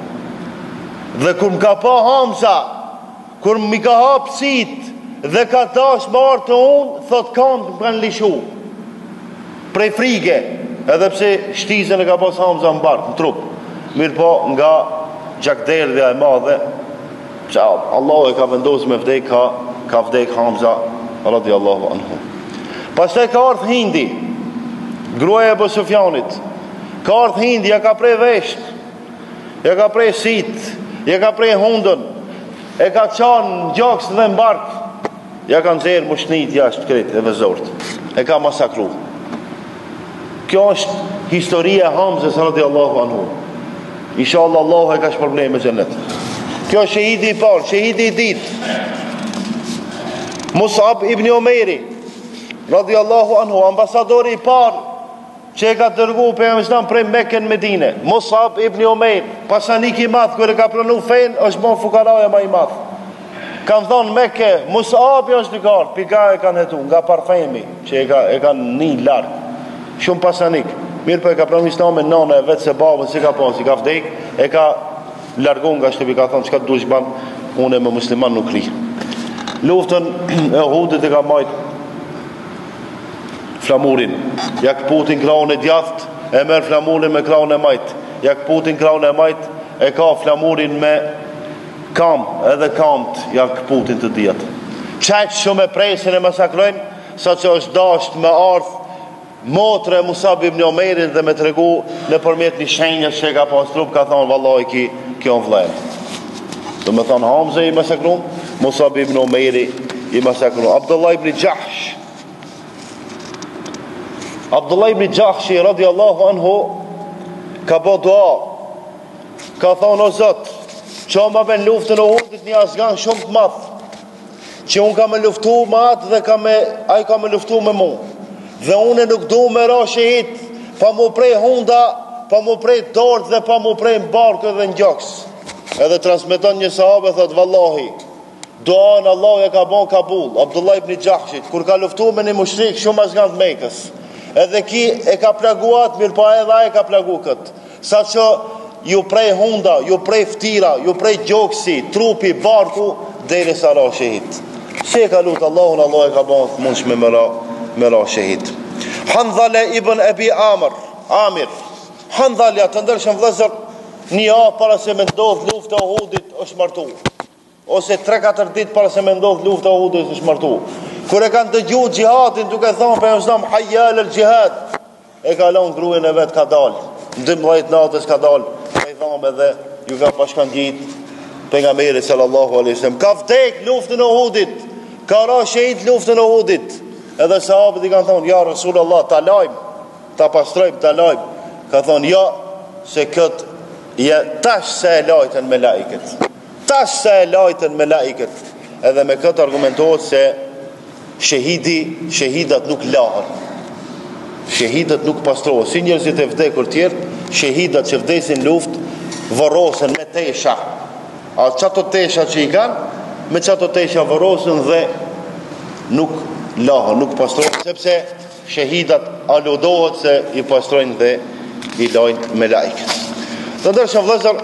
Dhe kër më ka pa Hamza, kër më ka hap sit dhe ka tash marë të unë, thot kam të më kanë lishu prej frige, edhe pse shtizën e ka pas Hamza në barke, në trup. Mirë po nga gjakderdhja e madhe, që Allah e ka vendosë me vdek, ka, ka vdek Hamza radiallahu anhu. Pastaj ka ardhë Hindi, gruaja e Abu Sufjanit. Ka ardhë Hindi, ja ka prej vesht, ja ka prej sit, ja ka prej hundën, e ka qanë në gjakës dhe në bark, ja ka nëzirë mushnit jashtë kretë e vezort, e ka masakru. Kjo është historia e Hamzës radiallahu anhu. Inshallah Allah e ka shpërblet me xhenet. Kjo është shahidi i parë, shahidi i ditë. Mus'ab ibn Umeri radiallahu anhu, ambasadori i parë që e ka dërgu pejgamberin prej Mekë në Medinë. Mus'ab ibn Umair, pasanik i madh, kur e ka pranu fen, është bon fukaraja më i madh. Kanë thonë Mekë, Mus'abi është dikar, pika e kanë hetu, nga parfemi, që e, ka, e kanë një larkë. Shumë pasanik. Mirë po e ka pranu Islamin nana e vetë se babën si ka pas, si ka vdek, e ka largun nga shtëpi, ka thonë, çka dush ban, unë me musliman nuk ri. Luftën e Uhudit e ka majt flamurin. Ja këputin kraun e djaft, e merë flamurin me kraun e majt. Ja këputin kraun e majt, e ka flamurin me kam, edhe kamt, ja këputin të djatë. Qaqë shumë e presin e masakrojnë, sa që është dasht me ardhë motre Mus'ab ibn Umairin dhe me të regu në përmjet një shenjës që ka pas trup, ka thonë, vallaj, ki, kjo në vlerë. Dhe me thonë, Hamza i masakrum, Mus'ab ibn Umairi i masakrum. Abdullah ibn Jahsh, Abdullah ibn Jahsh radiallahu anhu, ka bo dua, ka thonë, o Zot, që ma ben luftën e Uhudit një asgan shumë të madh, që unë ka me luftu me atë dhe ka me, a i ka me luftu me mu. Dhe une nuk du me ra shehit, pa mu prej hunda, pa mu prej dorë dhe pa mu prej në barkë dhe në gjoks. Edhe transmeton një sahabe, thot, vallahi, doan Allah e ka bon kabul, Abdullah ibn Jahshit, kur ka luftu me një mushrik shumë asgan të Mekës. Edhe ki e ka plaguat, mirë pa edhe e ka plagu këtë. Sa që ju prej hunda, ju prej ftira, ju prej gjoksi, trupi, barku, deri sa ra shehit. Se e ka lutë Allahun, Allah e ka bon të mundsh me më ra, me ra shehit. Handhale ibn Abi Amr, Amir, Handhalja të ndërshëm vëllezër, një javë para se me ndodh lufta e Uhudit është martu. Ose tre katër ditë para se me ndodh lufta e Uhudit është martu. Kur e kanë dëgjuar xihadin duke thonë pejgamberi hayyal al jihad, e ka lënë gruën e vet ka dal. dymbëdhjetë natës ka dal, ka i dhamë edhe ju ka pashkangjit pejgamberi sallallahu alaihi wasallam. Ka vdek luftën e Uhudit, ka ra shehit luftën e Uhudit. Edhe sahabët i kanë thonë, ja Rasulullah, ta lajmë, ta pastrojmë, ta lajmë. Ka thonë, ja, se këtë, ja, tash se e lajten me laiket. Tash se e lajten me laiket. Edhe me këtë argumentohet se shehidi, shehidat nuk lahën. Shehidat nuk pastrohet. Si njerëzit e vdekur tjerë, shehidat që vdesin luft, vërosen me tesha. A qato tesha që i kanë, me qato tesha vërosen dhe nuk lahen, nuk pastrohen, sepse shahidat aludohet se i pastrojnë dhe i lajnë me lajkët. Të ndërshëm vëllezër,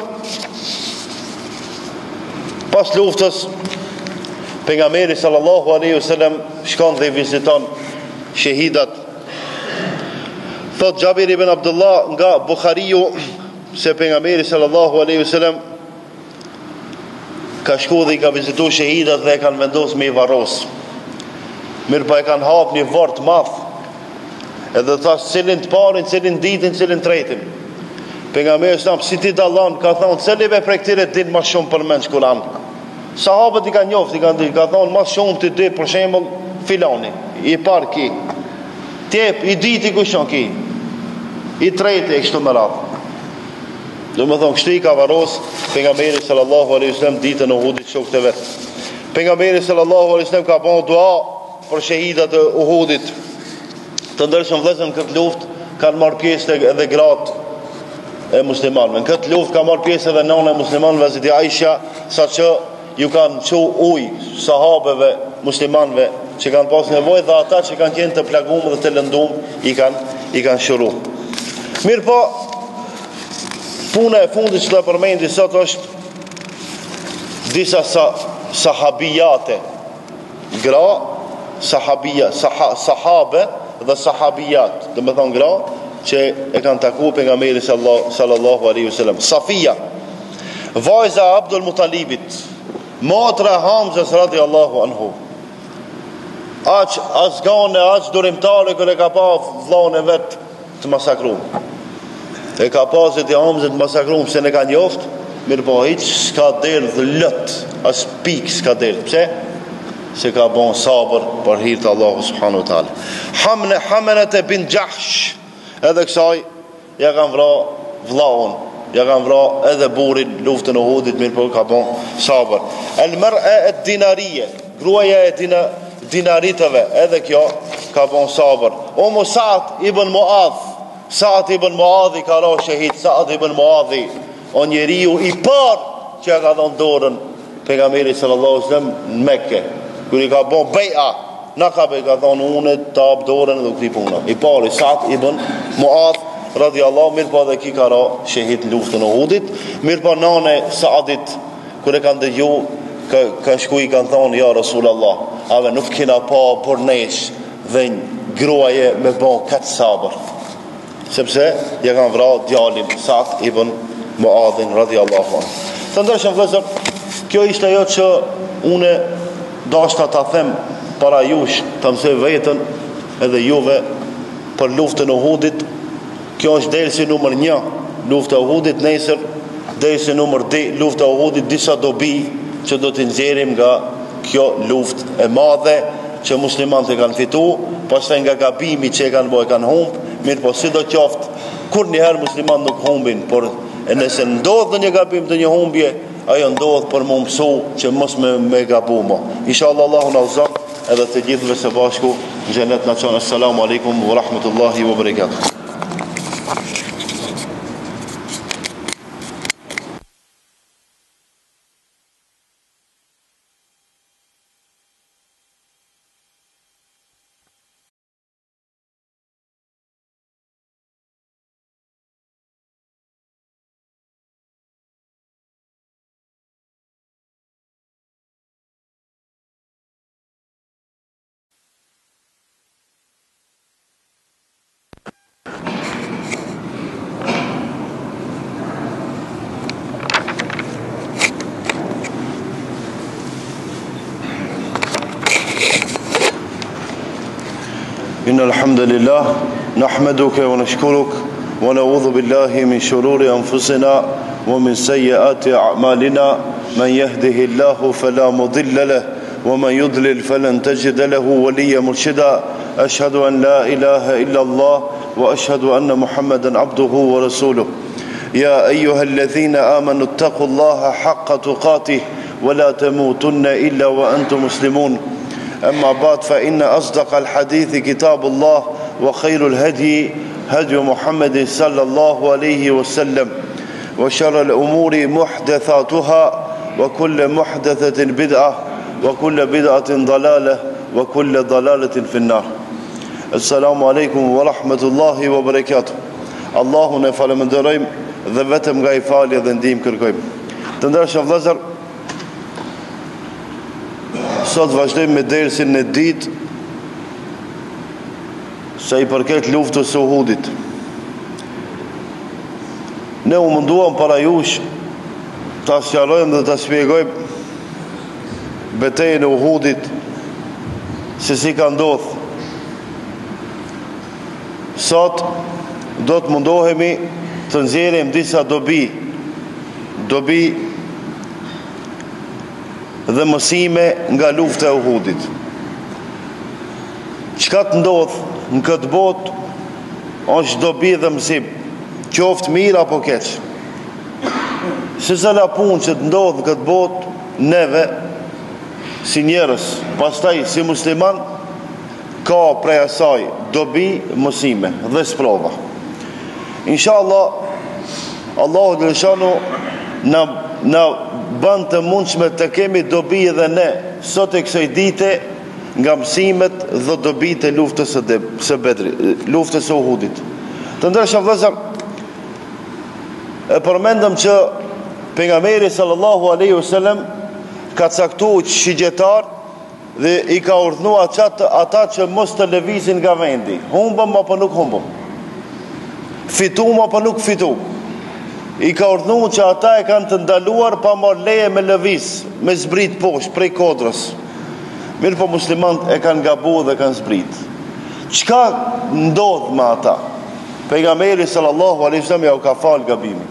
pas luftës, pejgamberi sallallahu alaihi wasallam shkon dhe i viziton shahidat. Thot Jabir ibn Abdullah nga Bukhariu se pejgamberi sallallahu alaihi wasallam ka shku dhe i ka vizitu shahidat dhe e kanë vendosur me i varros. Mirë pa e kanë hap një varr të madh. Edhe thash cilin të parin, cilin ditin, cilin tretin. Pejgamberi sallallahu si ti dallon, ka thonë cilive prej këtyre din më shumë përmend Kur'an. Sahabët i kanë njoftë, i kanë ka thonë më shumë ti di për shembull filani, i par ki. Tjep i diti kushon ki. I treti e kështu me radhë. Do më thonë kështu i ka varros pejgamberi sallallahu alaihi wasallam ditën e Uhudit shokët e vet. Pejgamberi sallallahu alaihi wasallam ka bën dua për shahidat e Uhudit. Të ndërshëm vëllezër në këtë luftë kanë marrë pjesë edhe gratë e muslimanëve. Në këtë luftë ka marrë pjesë edhe nëna e muslimanëve Hazreti Aisha, saqë ju kanë çu ujë sahabeve muslimanëve që kanë pas nevojë dhe ata që kanë qenë të plaguar dhe të lënduar i kanë i kanë shuru. Mirë po, puna e fundit që do përmendi sot është disa sa, sahabijate, gra, sahabia, saha, sahabe dhe sahabijat, do të thonë gra që e kanë takuar pejgamberin sallallahu alaihi wasallam. Safia, vajza e Abdul Muttalibit, motra e Hamzës radhiyallahu anhu. Aq asgane, aq durimtare kër e ka pa vllahun e vet të masakruar. E ka pasur të Hamzën të masakruar se ne ka njoft, mirë po hiç s'ka derë dhe lët, as pik s'ka derë. Pse? Se ka bon sabër për hir të Allahu subhanahu wa taala. Hamne Hamenat bin Jahsh, edhe kësaj ja kanë vra vllahun, ja kanë vra edhe burrin luftën e Uhudit, mirë po ka bon sabër. El mar'a ad-dinariye, gruaja e dina, dinaritëve, edhe kjo ka bon sabër. O Sa'd ibn Muadh, Sa'd ibn Muadh i ka ra shahid, Sa'd ibn Muadh, o njeriu i parë që ka dhënë dorën pejgamberit sallallahu alaihi wasallam në Mekë. Kur i ka bon beja, na ka be ka thonë unë të hap dorën dhe u kri puna. I pari Sa'd ibn Muadh radhiyallahu mirë po dhe ki ka ra shahid në luftën e Uhudit. Mirë po nane Sa'dit kur e kanë dëgju ka, ka shku i kanë thonë ja Rasulallah, ave nuk kina pa për nesh dhe gruaje me bon këtë sabër. Sepse ja kanë vra djalin Sa'd ibn Muadhin radhiyallahu anhu. Të ndërshëm vëllezër, kjo ishte ajo që une dashta ta them para jush, të mësoj vetën edhe juve për luftën e Uhudit. Kjo është dersi numër një, lufta e Uhudit. Nesër dersi numër dy, lufta e Uhudit, disa dobi që do t'i nxjerrim nga kjo luftë e madhe që muslimanët e kanë fitu, pastaj nga gabimi që e kanë bërë, kanë humb. Mirë po sidoqoftë, kur njëherë muslimanët nuk humbin, por e nëse ndodh një gabim të një humbje, ajo ndodh për më mësu që mos me, me gabu mo. Inshallah Allahu na uzon edhe të gjithëve së bashku në xhenet na çon. Assalamu alaikum wa rahmatullahi wa barakatuh. إن الحمد لله نحمدك ونشكرك ونعوذ بالله من شرور أنفسنا ومن سيئات أعمالنا من يهده الله فلا مضل له ومن يضلل فلن تجد له وليا مرشدا أشهد أن لا إله إلا الله وأشهد أن محمدا عبده ورسوله يا أيها الذين آمنوا اتقوا الله حق تقاته ولا تموتن إلا وأنتم مسلمون أما بعد فإن أصدق الحديث كتاب الله وخير الهدي هدي محمد صلى الله عليه وسلم وشر الأمور محدثاتها وكل محدثة بدعة وكل بدعة ضلالة وكل ضلالة في النار. Assalamu alaikum wa rahmatullahi wa barakatuh. Allahun e falenderojmë dhe vetëm nga i falje dhe ndihmë kërkojmë. Të ndershëm vëllezër, sot vazhdojmë me dersin e ditë sa i përket luftës së Uhudit. Ne u munduam para jush ta sqarojmë dhe ta shpjegojmë betejën e Uhudit, se si ka ndodhur. Sot do të mundohemi të nxjerrim disa dobi, dobi dhe mësime nga lufta e Uhudit. Çka të ndodh në këtë botë është dobi dhe mësim, qoftë mirë apo keq. Se sa la punë që të ndodh në këtë botë, neve si njerëz, pastaj si musliman, ka prej asaj dobi, mësime dhe sprova. Inshallah, Allahu dhe lëshanu na, na bën të mundshme të kemi dobi edhe ne sot e kësaj dite nga mësimet dhe dobit e luftës së Bedrit, luftës së Uhudit. Të ndershëm vëllezër, e përmendëm që pejgamberi sallallahu alaihi wasallam ka caktuar shigjetar dhe i ka urdhënuar ata, ata që mos të lëvizin nga vendi. Humbëm apo nuk humbëm, fitum apo nuk fitum. I ka urdhënuar që ata e kanë të ndaluar pa marrë leje me lëviz, me zbrit poshtë prej kodrës. Mirë po muslimanët e kanë gabuar dhe kanë zbrit. Çka ndodh me ata? Pejgamberi sallallahu alaihi wasallam ja u ka fal gabimin.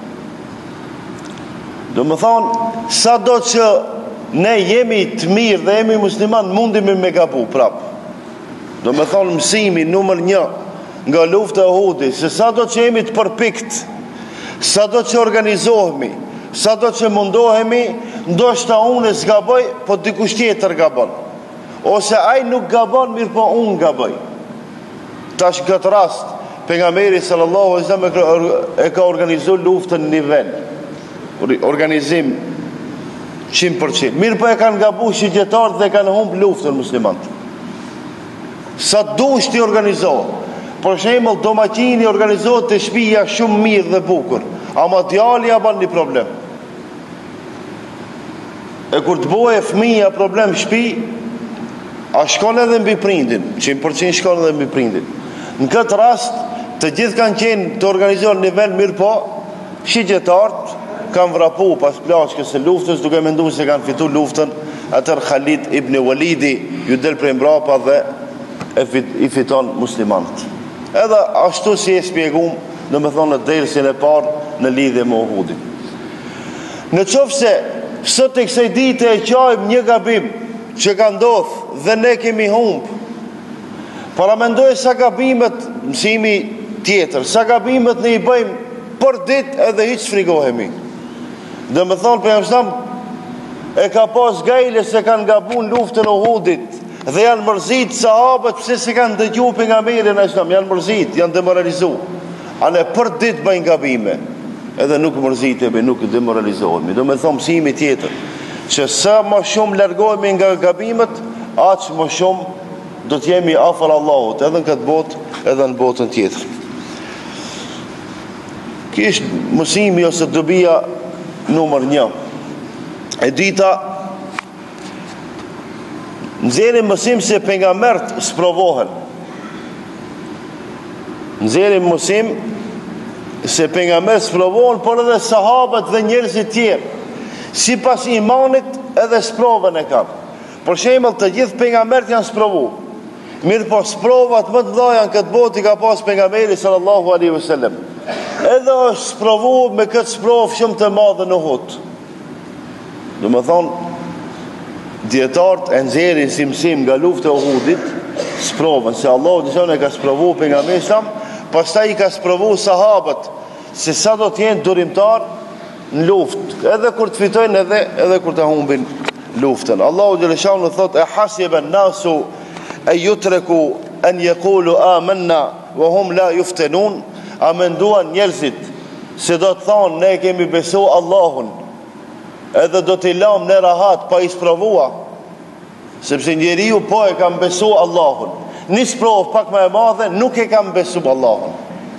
Do më thonë, sa do që ne jemi të mirë dhe jemi musliman, mundimi me gabu prap. Do me thonë mësimi numër një nga lufta e Uhudit, se sa do që jemi të përpikt, sa do që organizohemi, sa do që mundohemi, ndoshta unë s'gaboj, po dikush tjetër gabon. Ose ai nuk gabon, mirë po unë gaboj. Tash këtë rast, pejgamberi sallallahu alaihi wasallam e ka organizuar luftën në nivel, organizim qind përqind. Mirë po e kanë gabu shigjetarët dhe kanë humb luftën muslimanët. Sa dush t'i organizohet. Për shembull, domaçini organizohet të shtëpia shumë mirë dhe bukur, ama djali ja bën një problem. E kur të bëhe fëmija problem shtëpi, a shkon edhe mbi prindin, qind përqind shkon edhe mbi prindin. Në këtë rast, të gjithë kanë qenë të organizohen në nivel mirë, po shigjetarët kanë vrapu pas plaçkës së luftës, duke menduar se kanë fituar luftën. Atër Khalid ibn Walidi ju del prej mbrapa dhe e fit, i fiton muslimanët. Edhe ashtu si e shpjegum, do me thonë në dersin e parë në lidhje me Uhudin. Në qoftë se sot e kësaj dite e qajmë një gabim që ka ndodhur dhe ne kemi humb, paramendoj sa gabimet, mësimi tjetër, sa gabimet ne i bëjmë për ditë edhe hiç frigohemi. Dhe me thonë për jam e ka pas gajle se kanë gabu në luftën e Uhudit dhe janë mërzit sahabët pse se kanë dëgju pejgamberin e Islam, janë mërzit, janë demoralizu. A ne për ditë bëjnë gabime edhe nuk mërzitemi, nuk demoralizohemi. Do me thonë mësimi tjetër, që sa më shumë largohemi nga gabimet, aq më shumë do të jemi afër Allahut, edhe në këtë botë, edhe në botën tjetër. Kishë mësimi ose dobia numër një. E dita, nxjerrim mësim se pejgamberët sprovohen. Nxjerrim mësim se pejgamberët sprovohen, por edhe sahabët dhe njerëzit tjerë, sipas imanit edhe sprovën e kanë. Për shembull, të gjithë pejgamberët janë sprovu. Mirë po sprovat më të mëdha në këtë botë i ka pas pejgamberi sallallahu alaihi wasallam. Edhe është sprovu me këtë sprovë shumë të madhe në Uhud. Do me thonë, dietarët e nxjerrin si mësim nga lufta e Uhudit sprovën, se Allahu dishon e ka sprovu pejgamberin sa, pastaj i ka sprovu sahabët se sa do të jenë durimtar në luftë, edhe kur të fitojnë edhe edhe kur të humbin luftën. Allahu dishon thotë: "E hasiba an-nasu e yutreku an yaqulu amanna wa hum la yuftanun." A menduan njerëzit se do të thonë ne kemi besu Allahun edhe do t'i lam në rahat pa i sprovua? Sepse njeriu po e kam besu Allahun. Një sprovë pak më e madhe, nuk e kam besu Allahun.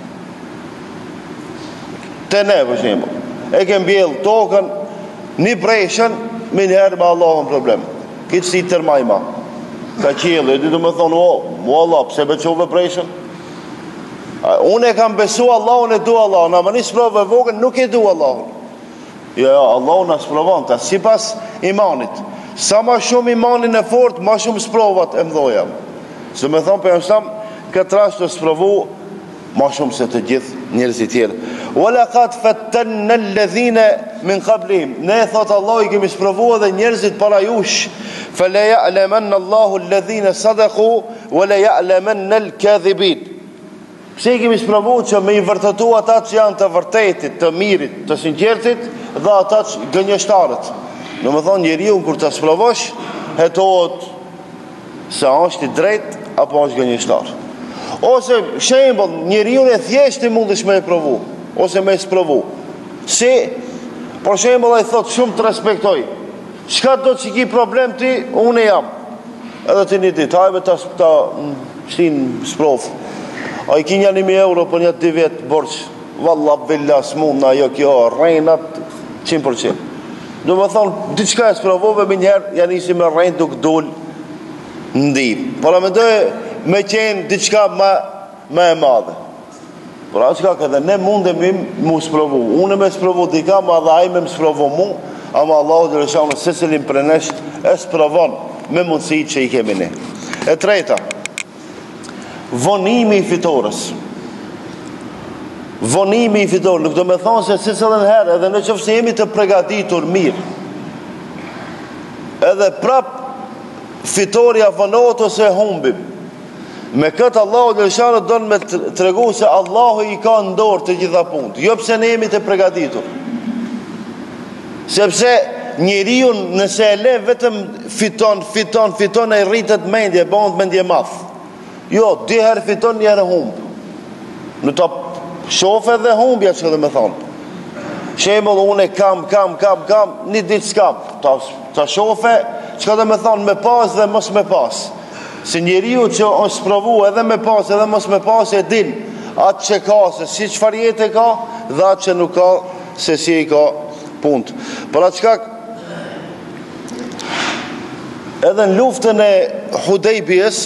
Te ne, për shembull, e kem mbjell tokën, një breshën, me njëherë me Allahun problem. Kitë si tërmajma. Ka qjelë, e di të më thonë, o, mu Allah, pse beqove breshën? Unë e kam besu Allahun, e du Allahun, ama një sprovë e vogën, nuk e du Allahun. Ja, Allahun as provon, ta si pas imanit. Sa ma shumë imanin e fort, ma shumë sprovat e mdoja. Se me thonë për jam këtë rast të sprovu, ma shumë se të gjithë njerëzit tjerë. Wala kat fattanna alladhina min qablihim. Ne thot Allah i kemi sprovuar dhe njerëzit para jush. Fala ya'lamanna Allahu alladhina sadaqu wala ya'lamanna al-kadhibin. Pse i kemi sprovuar që me i vërtetu ata që janë të vërtetit, të mirit, të sinqertit dhe ata që gënjeshtarët. Në më thonë njeriu kur të sprovosh, hetohet se është i drejt apo është gënjeshtar. Ose shembull, njeriu e thjeshtë mundesh me e provu, ose me e sprovu. Si, për shembull ai thot shumë të respektoj. Çka do të ki problem ti, unë jam. Edhe ti një ditë, hajme ta ta shtin sprov. Ai kinja një mijë euro për një dy vjet borx. Valla billa smuna ajo kjo rrenat cent për cent. Do më thonë, diçka e sprovove me njerë, janë isi me rrenjë duke dul ndim. Por a me dojë me qenë diçka ma, ma e madhe. Por a qka këtë ne mundemi mu sprovu. Unë me sprovu dika, ma dhe ajme më sprovu mu, ama Allahu dhe rëshanë se selim për nesh e sprovon me mundësi që i kemi ne. E treta, vonimi i fitores. Vonimi i fitores, nuk do me thonë se si sëllën herë, edhe në qëfë se jemi të pregaditur mirë, edhe prap fitoria vonohet ose humbim. Me këtë Allahu dhe lëshanët donë me të regu se Allahu i ka ndorë të gjitha punët, jo pse ne jemi të pregaditur. Sepse njeriu nëse e le vetëm fiton, fiton, fiton e rritet mendje, bëndë mendje math. Jo, dy herë fiton, një herë humbë. Në të shofe dhe humbja që dhe me thonë. Shembull, unë kam, kam, kam, kam, një ditë s'kam. Ta, ta shofe, që ka dhe me thonë me pas dhe mos me pas. Se njeriu që është sprovu edhe me pas edhe mos me pas e din atë që ka, se si çfarë jetë ka dhe atë që nuk ka, se si i ka punt. Për atë shkak, edhe në luftën e Hudejbijës,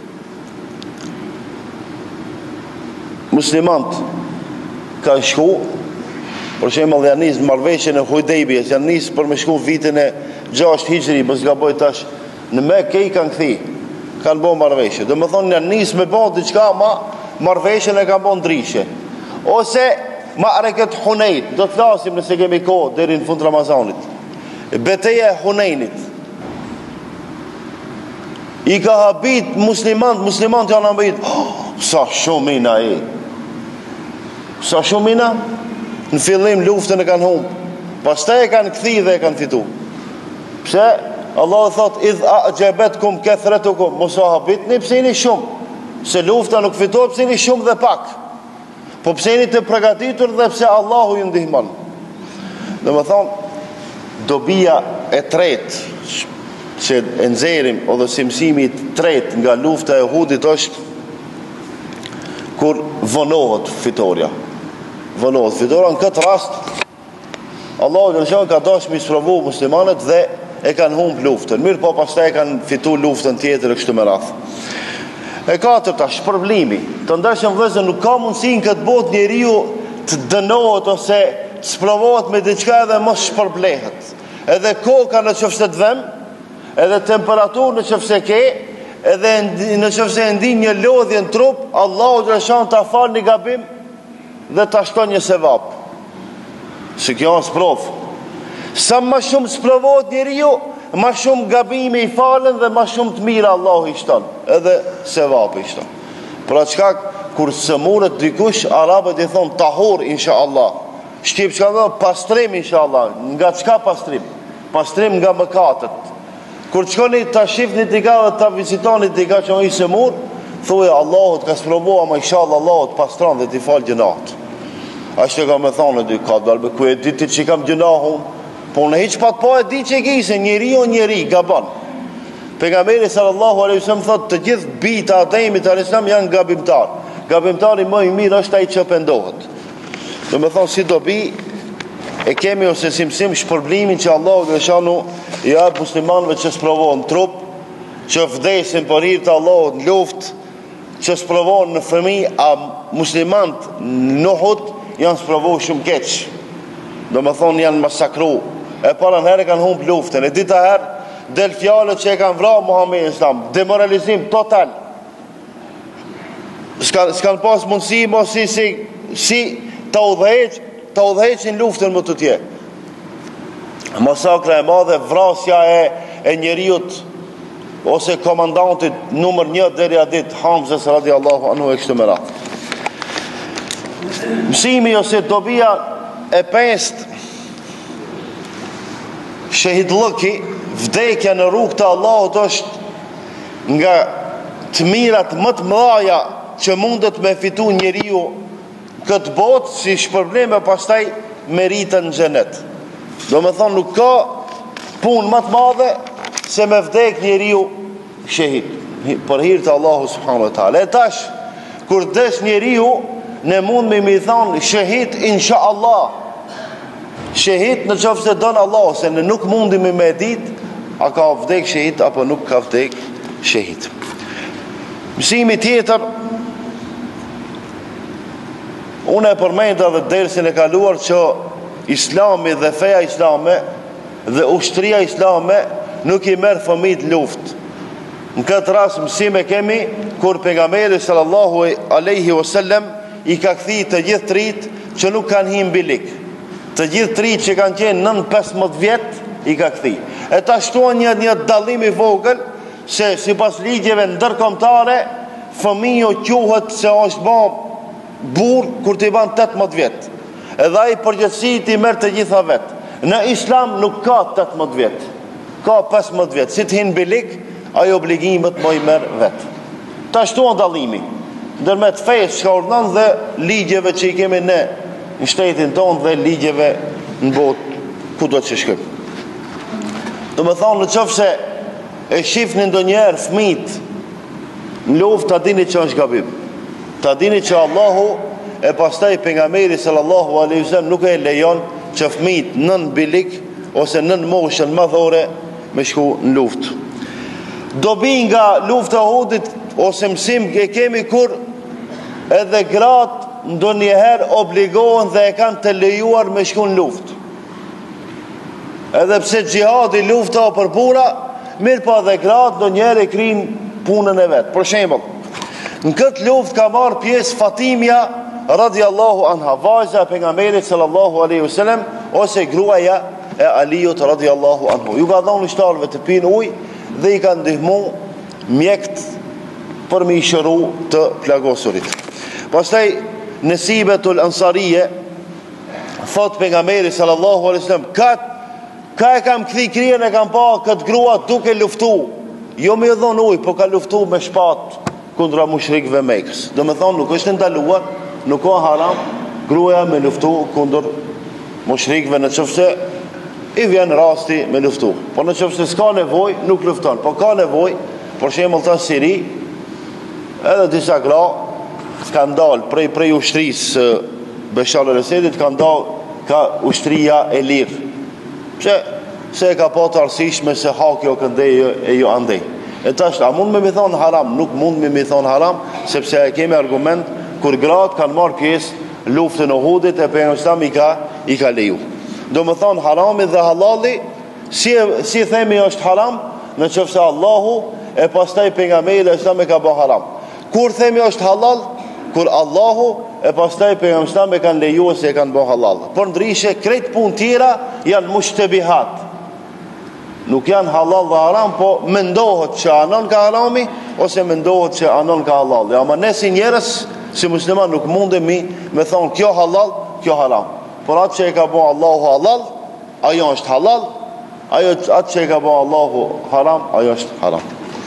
muslimant ka shku, për shembull janë nisë marrëveshjen e Hudejbijës, janë nisë për me shku vitin e gjashtë hijri, mos gaboj tash, në Mekë i kanë kthi, kanë bo marrëveshje. Do më thonë janë nisë me bo diçka, ma marrëveshjen e kanë bo ndryshe. Ose Ma'reket Hunejt, do të flasim nëse kemi kohë deri në fund Ramazanit. Betejë e Hunejnit. I ka habit muslimant, muslimant janë habit, oh, sa shumë ina e. Sa shumë ina, në fillim luftën e kanë humbë. Pastaj e kanë kthi dhe e kanë fitu. Pse? Allah thot, idh a'jabetkum kathratkum, mos u habitni pse jeni shumë. Se lufta nuk fitohet pse jeni shumë dhe pak. Po pse jeni të përgatitur dhe pse Allahu ju ndihmon. Domethënë, dobia e tretë që e nxjerrim ose si mësimi i tretë nga lufta e Uhudit është kur vonohet fitoria. Vonohet fitoria në këtë rast Allahu dhe ka dashur mi sprovu muslimanët dhe e kanë humbë luftën. Mirë po pastaj e kanë fitu luftën tjetër e kështu me radhë. E katërta, shpërblimi. Të ndërshëm vëllezër, nuk ka mundësi në këtë botë njeriu të dënohet ose të sprovohet me diçka edhe mos shpërblehet. Edhe koka në qoftë se të vëm, edhe temperaturë në qoftë se ke, edhe në qoftë se ndin një lodhje në trup, Allahu dhe shan ta fal një gabim dhe ta shton një sevap. Se kjo është provë. Sa më shumë sprovohet njeriu, më shumë gabime i falen dhe më shumë të mira Allahu i shton, edhe sevap i shton. Pra çka kur sëmurët dikush, arabët i thon tahur inshallah. Shqip çka do pastrim inshallah. Nga çka pastrim? Pastrim nga mëkatet. Kur shkoni ta shihni diga dhe ta vizitoni diga që i sëmur, thuaj Allahut ka sprovuar, ma inshallah Allahut pastron dhe ti fal gjunat. Ashtu ka më thonë dy ka dalë ku e ditë që kam gjunahun. Po në hiç pat po e di që e se njeri o njeri gabon. Pejgamberi sallallahu alaihi wasallam thotë të gjithë bijtë e Ademit alayhis salam janë gabimtar. Gabimtari më i mirë është ai që pendohet. Do me thonë si dobi e kemi ose si mësim shpërblimin që Allahu dhe shanu i jap muslimanëve që sprovohen trup, që vdesin për hir të Allahut në luftë, që sprovohen në fëmijë, a muslimant në Uhud janë sprovuar shumë keq. Do me thonë janë masakru. E para herë kanë humb luftën, e dita herë del fjalët që e kanë vrarë Muhamedit Islam, demoralizim total. S'kan s'kan pas mundësi mos si si, si ta udhëheq, ta udhëheqin luftën më të tje. Masakra e madhe, vrasja e, e njeriut ose komandantit numër një deri adit Hamzës radiallahu anhu e kështu me radhë. Mësimi ose dobia e pestë, shahidllëki, vdekja në rrugë të Allahut është nga të mirat më të mëdha që mundet me fitu njeriu këtë botë si shpërblim e pastaj meritën në xhenet. Do me thonë nuk ka punë më të madhe se me vdek njeriu shahid për hir të Allahu subhanahu wa taala. E tash kur desh njeriu ne mund me mi thonë shahid inshallah. Shahid në qoftë se don Allah, se ne nuk mundemi me ditë a ka vdek shahid apo nuk ka vdek shahid. Mësimi tjetër, unë e përmenda dhe dersin e kaluar që Islami dhe feja islame dhe ushtria islame nuk i merë fëmijët luftë. Në këtë rast mësim e kemi kur pejgamberi sallallahu alaihi wasallam i ka kthi të gjithë trit që nuk kanë hyrë bilik. Të gjithë trit që kanë qenë nën pesëmbëdhjetë vjet i ka kthi. E ta shtuan një një dallim i vogël se sipas ligjeve ndërkombëtare fëmiu quhet se është bën burr kur t'i ban tetëmbëdhjetë vjet. Edhe ai përgjithësi i merr të gjitha vet. Në Islam nuk ka tetëmbëdhjetë vjet. Ka pesëmbëdhjetë vjet. Si të hin bilik, ai obligimet më i merr vet. Ta shtuan dallimi ndërmjet fesë që urdhon dhe ligjeve që i kemi ne në shtetin tonë dhe ligjeve në botë ku do të shkojmë. Do me thonë në qoftë se e shifni ndonjëherë fëmijët në luftë, ta dini që është gabim. Ta dini që Allahu e pastaj pejgamberi sallallahu alaihi wasallam nuk e lejon që fëmijët nën bilik ose nën moshën madhore me shku në luftë. Dobi nga lufta e Uhudit ose mësim e kemi kur edhe gratë ndonjëherë obligohen dhe e kanë të lejuar me shku në luftë. Edhe pse xhihadi lufta o për burra, mirë pa dhe gratë ndonjëherë e krin punën e vet. Për shembull, në këtë luftë ka marrë pjesë Fatimia radiallahu anha, vajza e pejgamberit sallallahu alaihi wasallam ose gruaja e Aliut radiallahu anhu. Ju ka dhënë ushtarëve të pinë ujë dhe i ka ndihmuar mjekt për me i shëru të plagosurit. Pastaj Nesibetul Ansarije thot pejgamberi sallallahu alaihi wasallam, ka ka e kam kthi krijen e kam pa këtë grua duke luftu. Jo më dhon ujë, po ka luftu me shpatë kundra mushrikëve Mekës. Do me thonë nuk është ndaluar, nuk ka haram gruaja me luftu kundër mushrikëve në qoftë se i vjen rasti me luftu. Po në qoftë se s'ka nevojë, nuk lufton. Po ka nevojë, për shembull ta Siri, edhe disa gra kanë dalë prej prej ushtrisë Bashar al-Asadit, kanë dalë ka ushtria e lirë. Pse se e ka pa të arsishme se haki o këndej e jo andej. E tash, a mund me mi thonë haram? Nuk mund me mi thonë haram, sepse e kemi argument kur gratë kanë marrë pjesë luftën e Uhudit e pejgamberi i ka i ka leju. Do me thonë harami dhe halali, si si themi është haram, në qoftë se Allahu e pastaj pejgamberi e ka bë haram. Kur themi është halal, kur Allahu e pastaj pejgamberi e kanë lejuar se e kanë bë halal. Por ndryshe krejt punë tjera janë mushtabihat. Nuk janë halal dhe haram, po mendohet që anon ka harami ose mendohet që anon ka halal. Ja, ama ne si njerëz, si musliman nuk mundemi me thonë kjo halal, kjo haram. Por atë që e ka bë Allahu halal, ajo është halal, ajo atë që e ka bë Allahu haram, ajo është haram.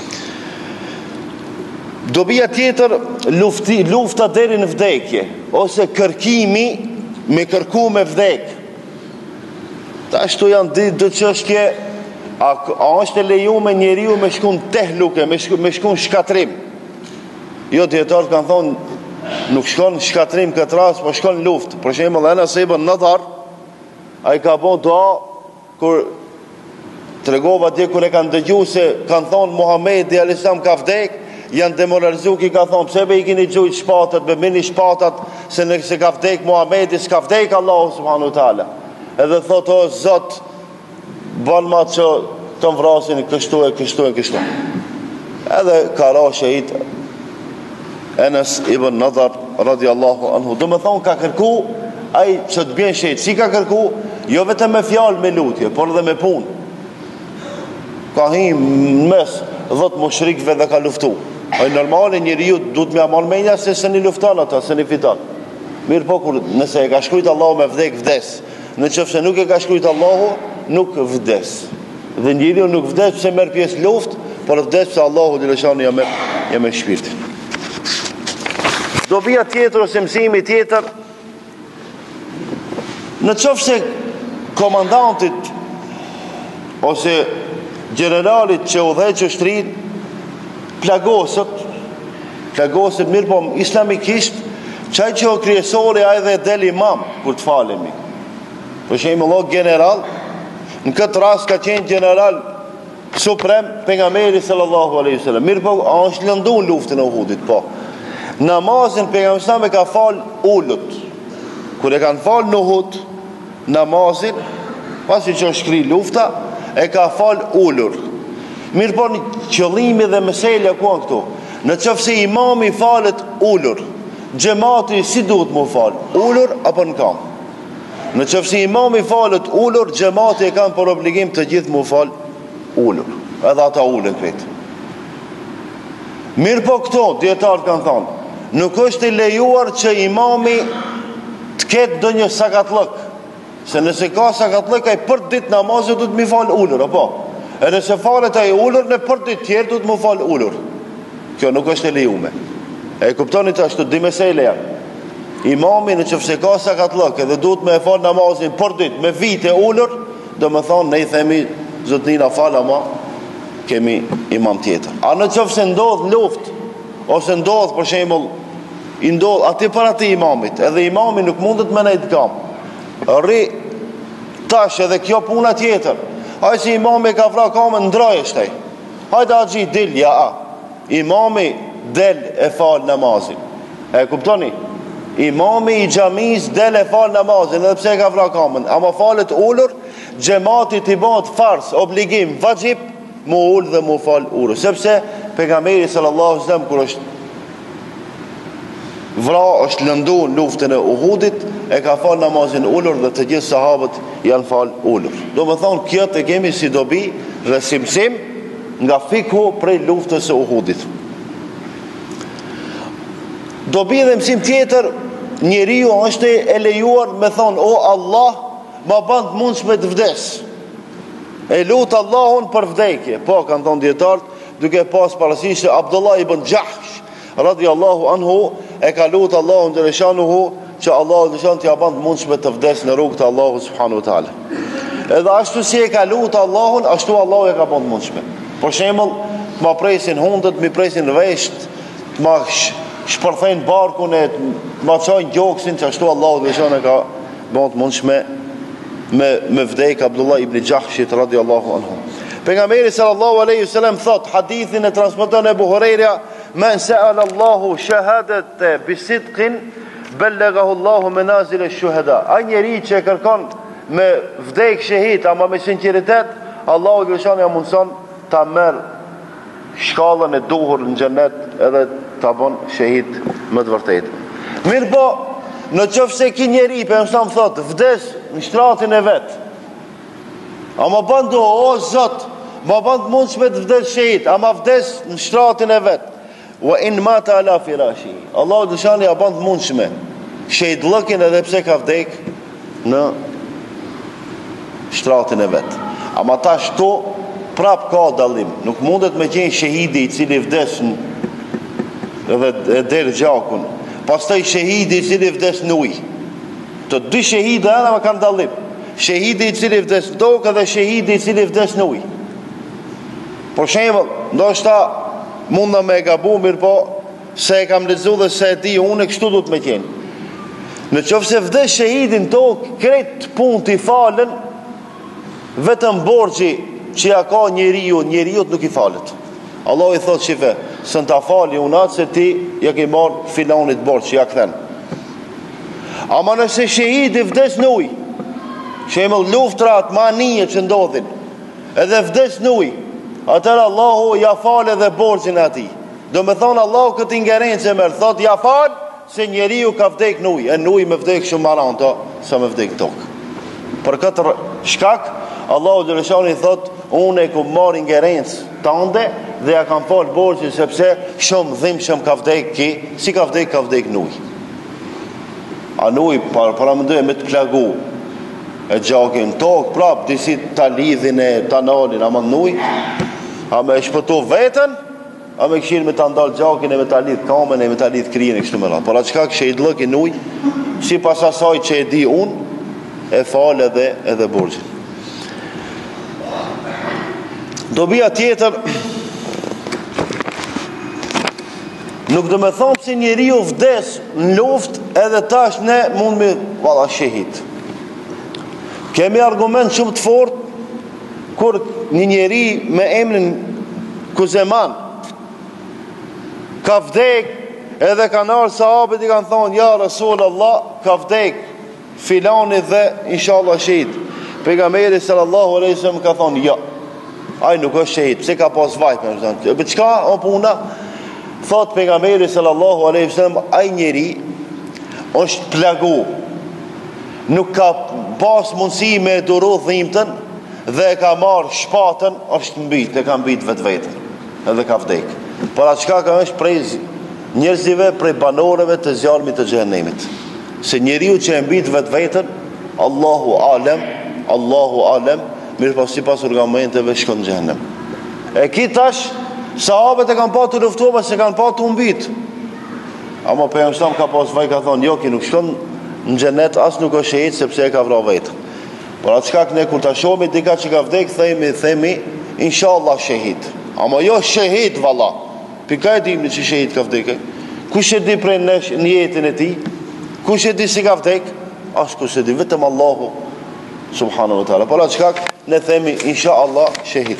Dobia tjetër, lufti, lufta deri në vdekje, ose kërkimi me kërku me vdek. Ta ashtu janë dy dy çështje A, a është e leju me njeriu me shkun tehluke, me, shku, me shkun shkatrim? Jo, djetarët kanë thonë, nuk shkon shkatrim këtë rast, po shkon luft. Për shembull, Enes ibn Nadar, ai ka bon dua kur tregova dje kur e kanë dëgju se kanë thonë Muhamedi alayhis salam ka vdek, janë demoralizuar, ki ka thonë pse be i keni gjujt shpatat, be mini shpatat, se nëse ka vdek Muhamedi, s'ka vdek Allahu subhanahu wa taala. Edhe thotë o Zot, bën ma që të më vrasin kështu e kështu e kështu. Edhe ka ra shahid Enes ibn Nadar radiallahu anhu. Do me thonë ka kërku ai që të bjen shahid. Si ka kërku? Jo vetëm me fjalë, me lutje, por edhe me punë. Ka hi në mes dhët mushrikve dhe ka luftu. Ai normale njeriu duhet me amal menja se se një lufton ata, se një fiton. Mirë po kur nëse e ka shkrujt Allahu me vdek, vdes. Në qëfë se nuk e ka shkrujt Allahu, nuk vdes. Dhe njeriu nuk vdes pse merr pjesë luft, por vdes pse Allahu dhe lëshani ja merr ja me shpirtin. Dobia tjetër ose mësimi tjetër, në qoftë se komandantit ose generalit që udhëheq ushtrin plagosët, plagosët mirë po islamikisht, qaj që o kryesori a edhe del imam kur të falemi. Për shembull, o general, në këtë rast ka qenë general suprem pejgamberi sallallahu alaihi wasallam. Mirë po, a është lëndu në luftën e Uhudit, po. Namazin pejgamberi e ka fal ulët. Kur e kanë fal në Uhud, namazin, pasi që është shkri lufta, e ka fal ulur. Mirë po, në qëllimi dhe meselja ku anë këtu. Në qoftë se imami falet ulur, xhamati si duhet mu fal? Ulur apo në kam? Në qoftë se imami falet ulur, xhamati e kanë për obligim të gjithë mu fal ulur. Edhe ata ulen vetë. Mirë po këto, dietarët kanë thonë, nuk është i lejuar që imami të ketë ndonjë sakatlëk. Se nëse ka sakatlëk, ai për ditë namazit duhet mi fal ulur, apo? E nëse falet ai ulur, në për ditë tjerë duhet mu fal ulur. Kjo nuk është e lejume. E kuptoni të ashtu, di mesele janë. Imami në qëfë se ka sakatlëk edhe duhet me e fal namazin për ditë, me vite ulur, do me thonë, ne i themi, zotnina fal, ama kemi imam tjetër. A në qëfë se ndodh luft, ose ndodh, për shembull, i ndodh ati para ti imamit, edhe imami nuk mundet me nejtë kam. Rri tash edhe kjo puna tjetër. Hajë si imami ka fra kamën, ndroj është taj. Hajde a gji, dil, ja a. Imami del e fal namazin. E kuptoni? Imami i xhamis del e fal namazin, edhe pse ka vrar kamën, ama falet ulur, xhamati i bëhet fars, obligim, vajib, mu ul dhe mu fal ulur. Sepse pejgamberi sallallahu alaihi wasallam kur është vra, është lëndu në luftën e Uhudit, e ka fal namazin ulur dhe të gjithë sahabët janë fal ulur. Do më thonë, kjo të kemi si dobi dhe simsim nga fikhu prej luftës e Uhudit. Dobi dhe mësim tjetër, njeriu është e lejuar me thonë, o Allah, ma bënd mundshme të vdes. E lutë Allahun për vdekje. Po, kanë thonë djetartë, duke pas parasysh se Abdullah ibn Jahsh, radiallahu anhu, e ka lutë Allahun dhe reshanuhu, që Allahu dhe reshanuhu t'ja bënd mundshme të vdes në rrugë të Allahu subhanu ta'ala. Edhe ashtu si e ka lutë Allahun, ashtu Allahu e ka bënd mundshme. Për shembull, të ma presin hundët, mi presin vesht, të ma shpërthejnë barkun e të ma qajnë gjoksin, që ashtu Allahu dhe reshanuhu e ka bënd mundshme me, me vdek Abdullah ibn Jahshit radiallahu anhu. Pejgamberi sallallahu alaihi wasallam thot, hadithin e transmeton Ebu Hurajra, men sa'ala Allahu shahadate bisidqin belleghahu Allahu manazil ash-shuhada. Ai njeri që kërkon me vdek shahid ama me sinqeritet, Allahu dhe shani ja mundson ta merr shkallën e duhur në xhenet edhe ta bën shahid më të vërtetë. Mirë po, në qoftë se ki njeri, për mësam thot, vdes në shtratin e vetë, ama bëndu, o Zot, ma bënd mundshme të vdes shahid, ama vdes në shtratin e vetë, wa in mata ala firashi. Allahu dëshani ja bënd mundshme shahid lëkin edhe pse ka vdek në shtratin e vetë. Ama ta shto prap ka dallim. Nuk mundet me qenë shahidi i cili vdes në edhe e derë gjakun, pastaj shahidi i cili vdes në ujë. Të dy shahide edhe më kanë dallim. Shahidi i cili vdes në tokë dhe shahidi i cili vdes në ujë. Për shembull, ndoshta mund me gabu, mirë po se e kam lexuar dhe se e di unë, kështu do të më qenë. Në qoftë se vdes shahidin tokë, krejt punë t'i falen, vetëm borxhi që ja ka njeriu, njeriu nuk i falet. Allah i thot shife, së në ta fali unat se ti ja ke marrë filanit borxh që ja kthen. Ama nëse shahidi vdes në ujë, shembull luftrat, manije që ndodhin, edhe vdes në ujë, atëherë Allahu ja fal edhe borxhin e atij. Do me thonë Allahu këtë ingerencë e merr, thot ja fal se njeriu ka vdek në ujë, e në ujë me vdek shumë maran to, sa me vdek tokë. Për këtë shkak, Allahu Gjeleshani thot, unë e ku marr ingerencë tande dhe ja kam fal borxhin sepse shumë dhimbshëm ka vdek ki, si ka vdek ka vdek në ujë. A në ujë para, para mendoj me të plagu e gjakin tokë, prap disi ta lidhin e ta nalin, ama në ujë, a me shpëtu vetën, a me këshirë me ta ndalë gjakin e me ta lidh kamen e me ta lidh kryin e kështu me radhë. Por atë çka kështë e idlëki në ujë, si pas asaj që e di unë, e falë edhe, edhe borxhin. Dobia tjetër, nuk do me thonë se njeriu vdes në luftë edhe tash ne mund me valla shahid. Kemi argument shumë të fortë kur një njeri me emrin Kuzeman ka vdek edhe kanë ardhur sahabët i kanë thonë ja Rasul Allah ka vdek filani dhe inshallah shahid. Pejgamberi sallallahu alaihi wasallam ka thonë ja, ai nuk është shahid, pse ka pas vajt me thonë. Me çka o puna? Thot pejgamberi sallallahu alaihi wasallam, ai njeri është plagu, nuk ka pas mundësi me duru dhimbtën dhe e ka marrë shpatën, është mbit, e ka mbit vetë vetën edhe ka vdek. Por atë çka ka është prej njerëzive, prej banorëve të zjarmit të xhenemit. Se njeriu që e mbit vetë vetën, Allahu alem, Allahu alem, mirë po sipas argumenteve shkon në xhenem. E ki tash sahabët e kanë pa të luftuar, se kanë pa të mbit. Ama pejgamberi ka pas vaj ka thonë, jo ki nuk shkon në xhenet, as nuk është shahid sepse e ka vrarë vetën. Por atë shkak ne kur ta shohim dika që ka vdek, themi themi inshallah shahid. Ama jo shahid valla. Pika e dimni që shahid ka vdek. Kush e di prej nesh në jetën e tij? Kush e di si ka vdek? As kush e di, vetëm Allahu subhanahu wa taala. Por atë shkak ne themi inshallah shahid.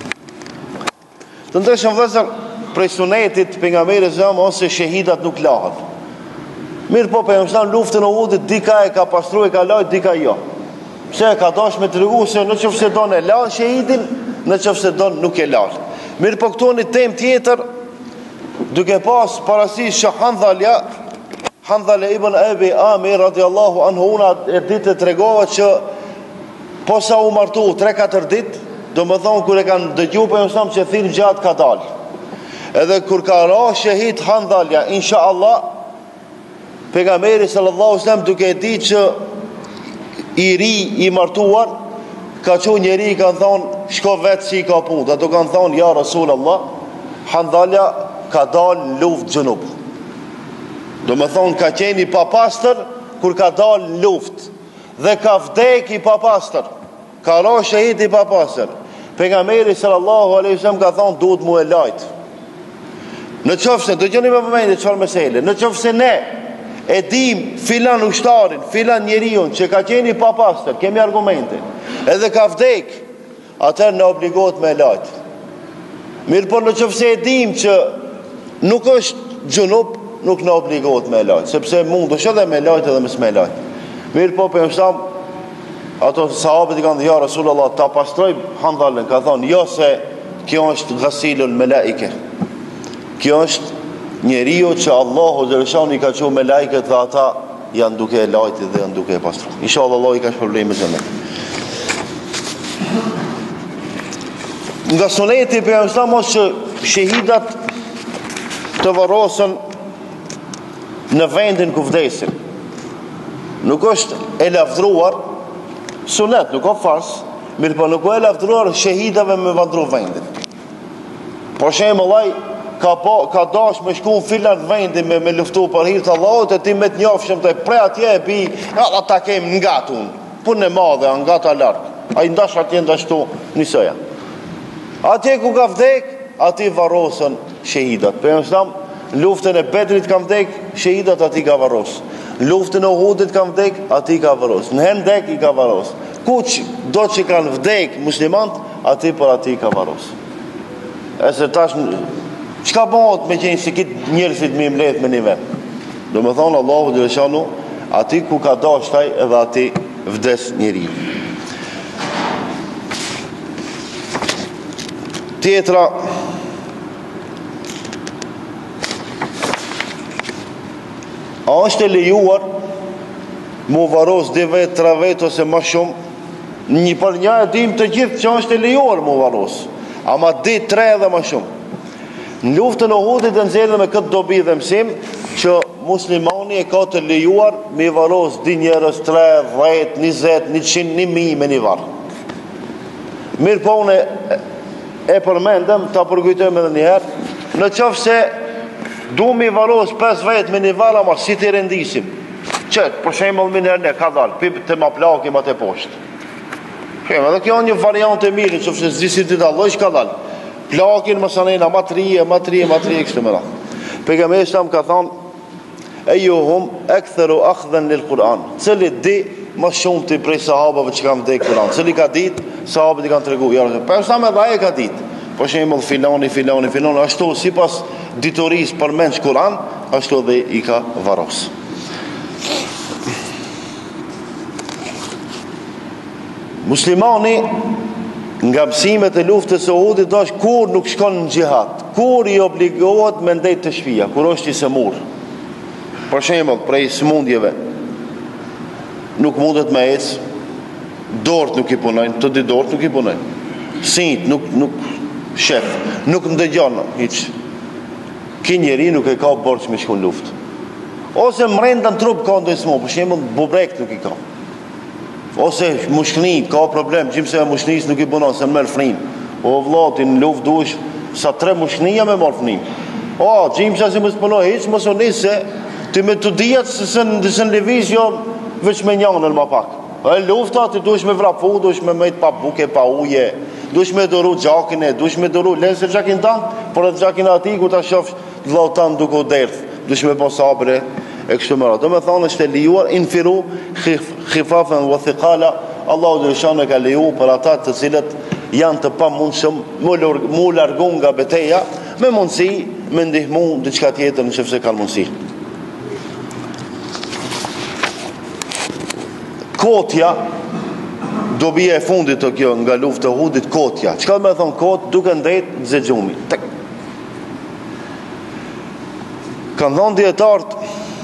Të ndeshëm vëzër prej sunetit pejgamberit zam ose shahidat nuk lahen. Mirë po pejgamberi luftën e Uhudit dika e ka pastruar e ka lajt, dika jo. Pse ka dash me tregu se në qoftë se don e lan shahidin, në qoftë se don nuk e lan. Mirë po këtu një temë tjetër, duke pas parasysh që Handhalja, Handhala ibn Abi Amir radiallahu anhu una e ditë të tregova që posa u martu tre katër ditë, do më thonë kur e kanë dëgju për mësëm që thirë gjatë ka dalë. Edhe kur ka ra shahid Handhalja, insha Allah, pejgamberi sallallahu alaihi wasallam duke e di që i ri i martuar, ka që njeri i kanë thonë, shko vetë si i ka punë. Ato kanë thonë, ja Rasul Allah, Handhalja ka dalë në luft gjënub. Do me thonë, ka qeni papastër, kur ka dalë në luft. Dhe ka vdek i papastër. Ka ra shahid i papastër. Pejgamberi sallallahu alaihi wasallam ka thonë, duhet mu e lajtë. Në qofse, do gjeni me përmejnë qërë mesele, në qofse ne, e dim filan ushtarin, filan njeriun që ka qeni papastër, kemi argumente, edhe ka vdek, atër në obligohet me lajt. Mirë por në qëfëse e dim që nuk është gjunup, nuk në obligohet me lajt, sepse mund është edhe me lajt edhe mes me lajt. Mirë po për jëmështam, ato sahabët i kanë dhe ja Rasulullah, ta pastroj Handhalën, ka thonë, jo se kjo është ghasilun me laike, kjo është njeriu që Allahu Gjeleshani ka qenë me lajket dhe ata janë duke e lajti dhe janë duke e pastru. Inshallah Allah i ka shpërblejme zëme. Nga suneti për jam mos që shahidat të varrosen në vendin ku vdesin. Nuk është e lavdruar sunet, nuk ka fars, mirë po nuk e lavdruar shahidave me vandru vendin. Por shemë Allah ka, po, ka dash me shku në filan vendi me, me luftu për hirtë Allahot e ti me të njofshëm të prej atje e bi ata ta kem nga tunë punë e madhe, nga ta larkë a i ndash atje ndashtu njësëja Atje ku ka vdek, ati varrosën shahidat. Për Islam, luftën e Bedrit ka vdek, shahidat ati ka varros. Luftën e Uhudit ka vdek, ati ka varros. Në Hendek i ka varros. Kuç do që kanë vdek muslimant, ati për ati ka varros. E se tash, çka bëhet me qenë se kitë njerëzit me mbledh me një vend? Do me thonë Allahu dhe Leshanu, ati ku ka dashtaj edhe ati vdes njeriu. Tjetra, a është e lejuar mu varros dy vet, tre vet ose më shumë? Një për një e dim të gjithë që është e lejuar mu varros, ama dy, tre edhe më shumë. Në luftën e Uhudit e nxjerrën me këtë dobi dhe mësim që muslimani e ka të lejuar me varros dy njerëz, tre, dhjetë, njëzet, njëqind, një mijë me një varr. Mirë po unë e përmendëm, ta përkujtojmë edhe njëherë, në qoftë se du mi varros pesë vet me një varr, ama si të rendisim. Qëtë, për shembull më njëherë ne ka dalë, pip të ma plakim atë poshtë. Shemë, edhe kjo një variant e mirë, që fështë zdi si të daloj, ka dalë. Plakin më sanena, ma trije, ma trije, ma trije, kështë më ra. Pejgamberi sa më ka thonë, e ju hum, e këthëru akhdhen lil Kur'an. Cili di më shumë të prej sahabëve që kanë vdek Kur'an. Cili ka ditë, sahabët i kanë tregu. Për sa me dha e ka ditë. Për shembull filani, filani, filani, ashtu sipas ditorisë përmend Kur'an, ashtu dhe i ka varros. Muslimani nga mësimet e luftës së Uhudit është kur nuk shkon në xihad, kur i obligohet me ndejt të shtëpia, kur është i sëmur. Për shembull, prej sëmundjeve nuk mundet me ecë, dorët nuk i punojnë, të dy dorët nuk i punojnë. Sinjt nuk nuk shef, nuk ndëgjon hiç. Ky njeri nuk e ka borx me shkon luftë. Ose mrenda në trup ka ndonjë sëmundje, për shembull bubrek nuk i ka. Ose mushkëni, ka problem, gjimse e mushkënis nuk i punon, se më merë frim. O vllati, në luft duhesh sa tre mushkënia me marë frim. O, gjimse si më së punoj, hiç më së nisë, ti me të dijat se së në lëviz jo veç me njanën ma pak. E lufta, ti duhesh me vrapu, duhesh me mejt pa buke, pa uje, duhesh me duru gjakin e, duhesh me duru, lenë se gjakin tanë, por edhe gjakin ati, ku ta shof vllau tanë duke u derdh, duhesh me po sabre, e kështu më radhë. Do me thonë është e lejuar, infiru khifafen vë thikala, Allahu dhe Lëshanu e ka leju për ata të cilët janë të pa mundshëm mu largun nga beteja, me mundësi me ndihmu diçka tjetër në qëfëse kanë mundësi. Kotja, dobija e fundit të kjo nga luftë e Uhudit, kotja. Çka me thonë kot, duke ndejt zexhumi. Tek. Kanë thonë dietarët,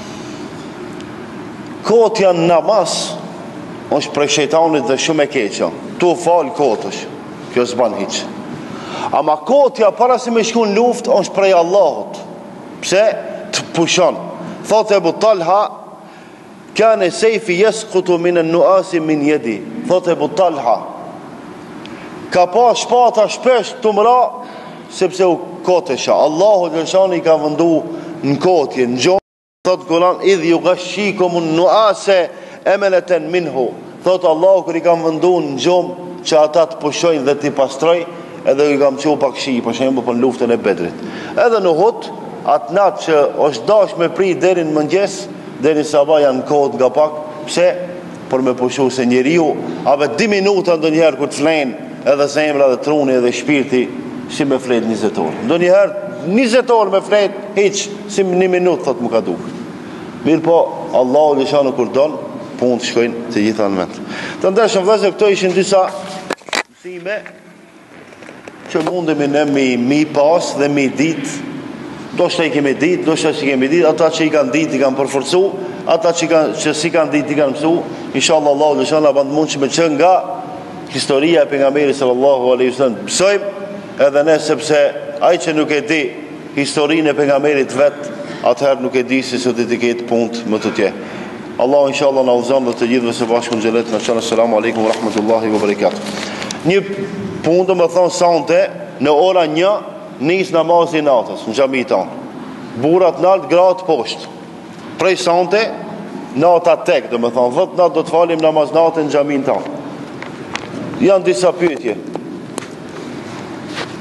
kotja në namaz është prej shejtanit dhe shumë e keqja. Tu falë kotësh, kjo s'ban hiç. Ama kotja para se me shku në luft është prej Allahut. Pse? Të pushon. Thotë Ebu Talha, kane sejfi jeskutu minë nuasi min jedi. Thotë Ebu Talha, ka pa shpata shpesh të mëra, sepse u kotesha. Allahu Lëshani ka vëndu në kotje, në gjonë. Thotë Kur'an, idh ju gëshikum në nuase emeleten minhu. Thotë Allahu kër i kam vëndu në gjomë që ata të pushojnë dhe t'i pastroj, edhe i kam qo pak shi, për shembull për luftën e Bedrit. Edhe në Uhud, atë natë që është dash me pri deri në mëngjes, deri në sabah janë kohët nga pak, pse? Për me pushu se njeriu, ave di minuta ndo njëherë kur të flenë, edhe zemra dhe truni edhe shpirti, si me flet njëzet orë. Ndo njëherë, njëzet orë me flet, hiq, si një minutë, thot më ka duk. Mirë po, Allahu Lëshanu kur donë, punë të shkojnë të gjitha në vend. Të ndeshëm vëzë, këto ishin disa mësime që mundemi ne mi, mi pas dhe mi dit, do shtë i kemi dit, do shtë i kemi dit, ata që i kanë dit i kanë përforcu, ata që, kan, që si kanë dit i kanë mësu, inshallah Allahu Lëshanu abandë mund që me që nga historia e pejgamberit sallallahu alaihi wasallam mësojmë, edhe ne sepse ai që nuk e di historinë e pejgamberit vet, atëherë nuk e di se sot të ketë punë më të tje. Allahu inshallah na udhëzon dhe të gjithëve së bashku në xhenet. Assalamu alaikum wa rahmatullahi wa barakatuh. Një punë do më thonë sante, në ora një nis namazi i natës në xhami tonë. Burrat nalt, gratë poshtë. Prej sante nata tek, do më thonë dhjetë natë do të falim namaz natë në xhamin tonë. Janë disa pyetje.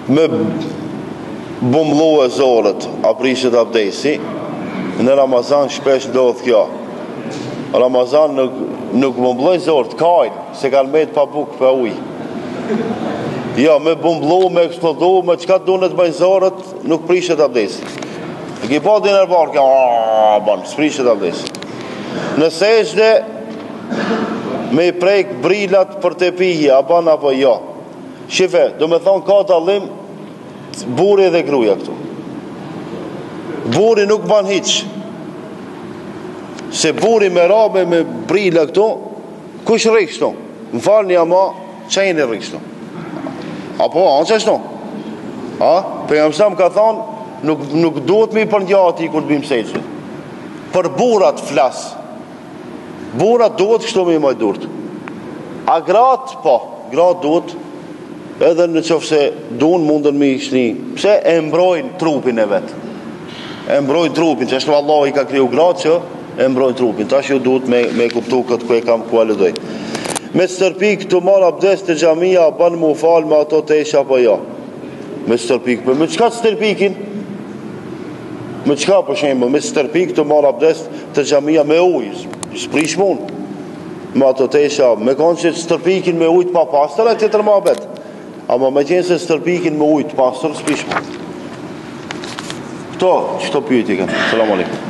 me bumblu e zorët, aprishet abdesi, në Ramazan shpesh ndodh kjo. Ramazan nuk, nuk bumbloj zorët, kajnë, se kanë met pa buk pa uj. Jo, me bumblu, me eksplodu, me qka dunet bëjnë zorët, nuk prishet abdesi. E ki pa din e barë, kjo, ban, s'prishet abdesi. Nëse eshte me i prejk brilat për të pihje, a ban apo jo. Shife, do me thonë ka dallim buri dhe gruja këtu. Buri nuk ban hiq. Se buri me rabe me brila këtu, kush rikështu? Më falni ama, qajnë e rikështu? Apo, anë qështu? A? Për jam sam ka thonë, nuk, nuk duhet me i përngjati kur të bim sejtë. Për burat flas. Burat duhet kështu me i maj durët. A gratë, po, gratë duhet, edhe në qofë se duhet mundën me i shni, pse e mbrojnë trupin e vetë. E mbrojnë trupin, që është Allah i ka kriju gratë që e mbrojnë trupin. Tash ju duhet me, me kuptu këtë ku e kam ku alëdoj. Me stërpik të marë abdes të gjamia, banë mu falë me ato të esha apo jo. Me stërpik, me qka të stërpikin? Me qka për shemë, me stërpik të marë abdes të gjamia me ujë, s'prish mund. Me ato të esha, me konë që stërpikin me ujtë pa pastër, e të tërë ma betë. Ama me qenë se stërpikin me ujtë pastër, s'prish mund. Këto, qëto pyjt i kanë. Salam alaikum.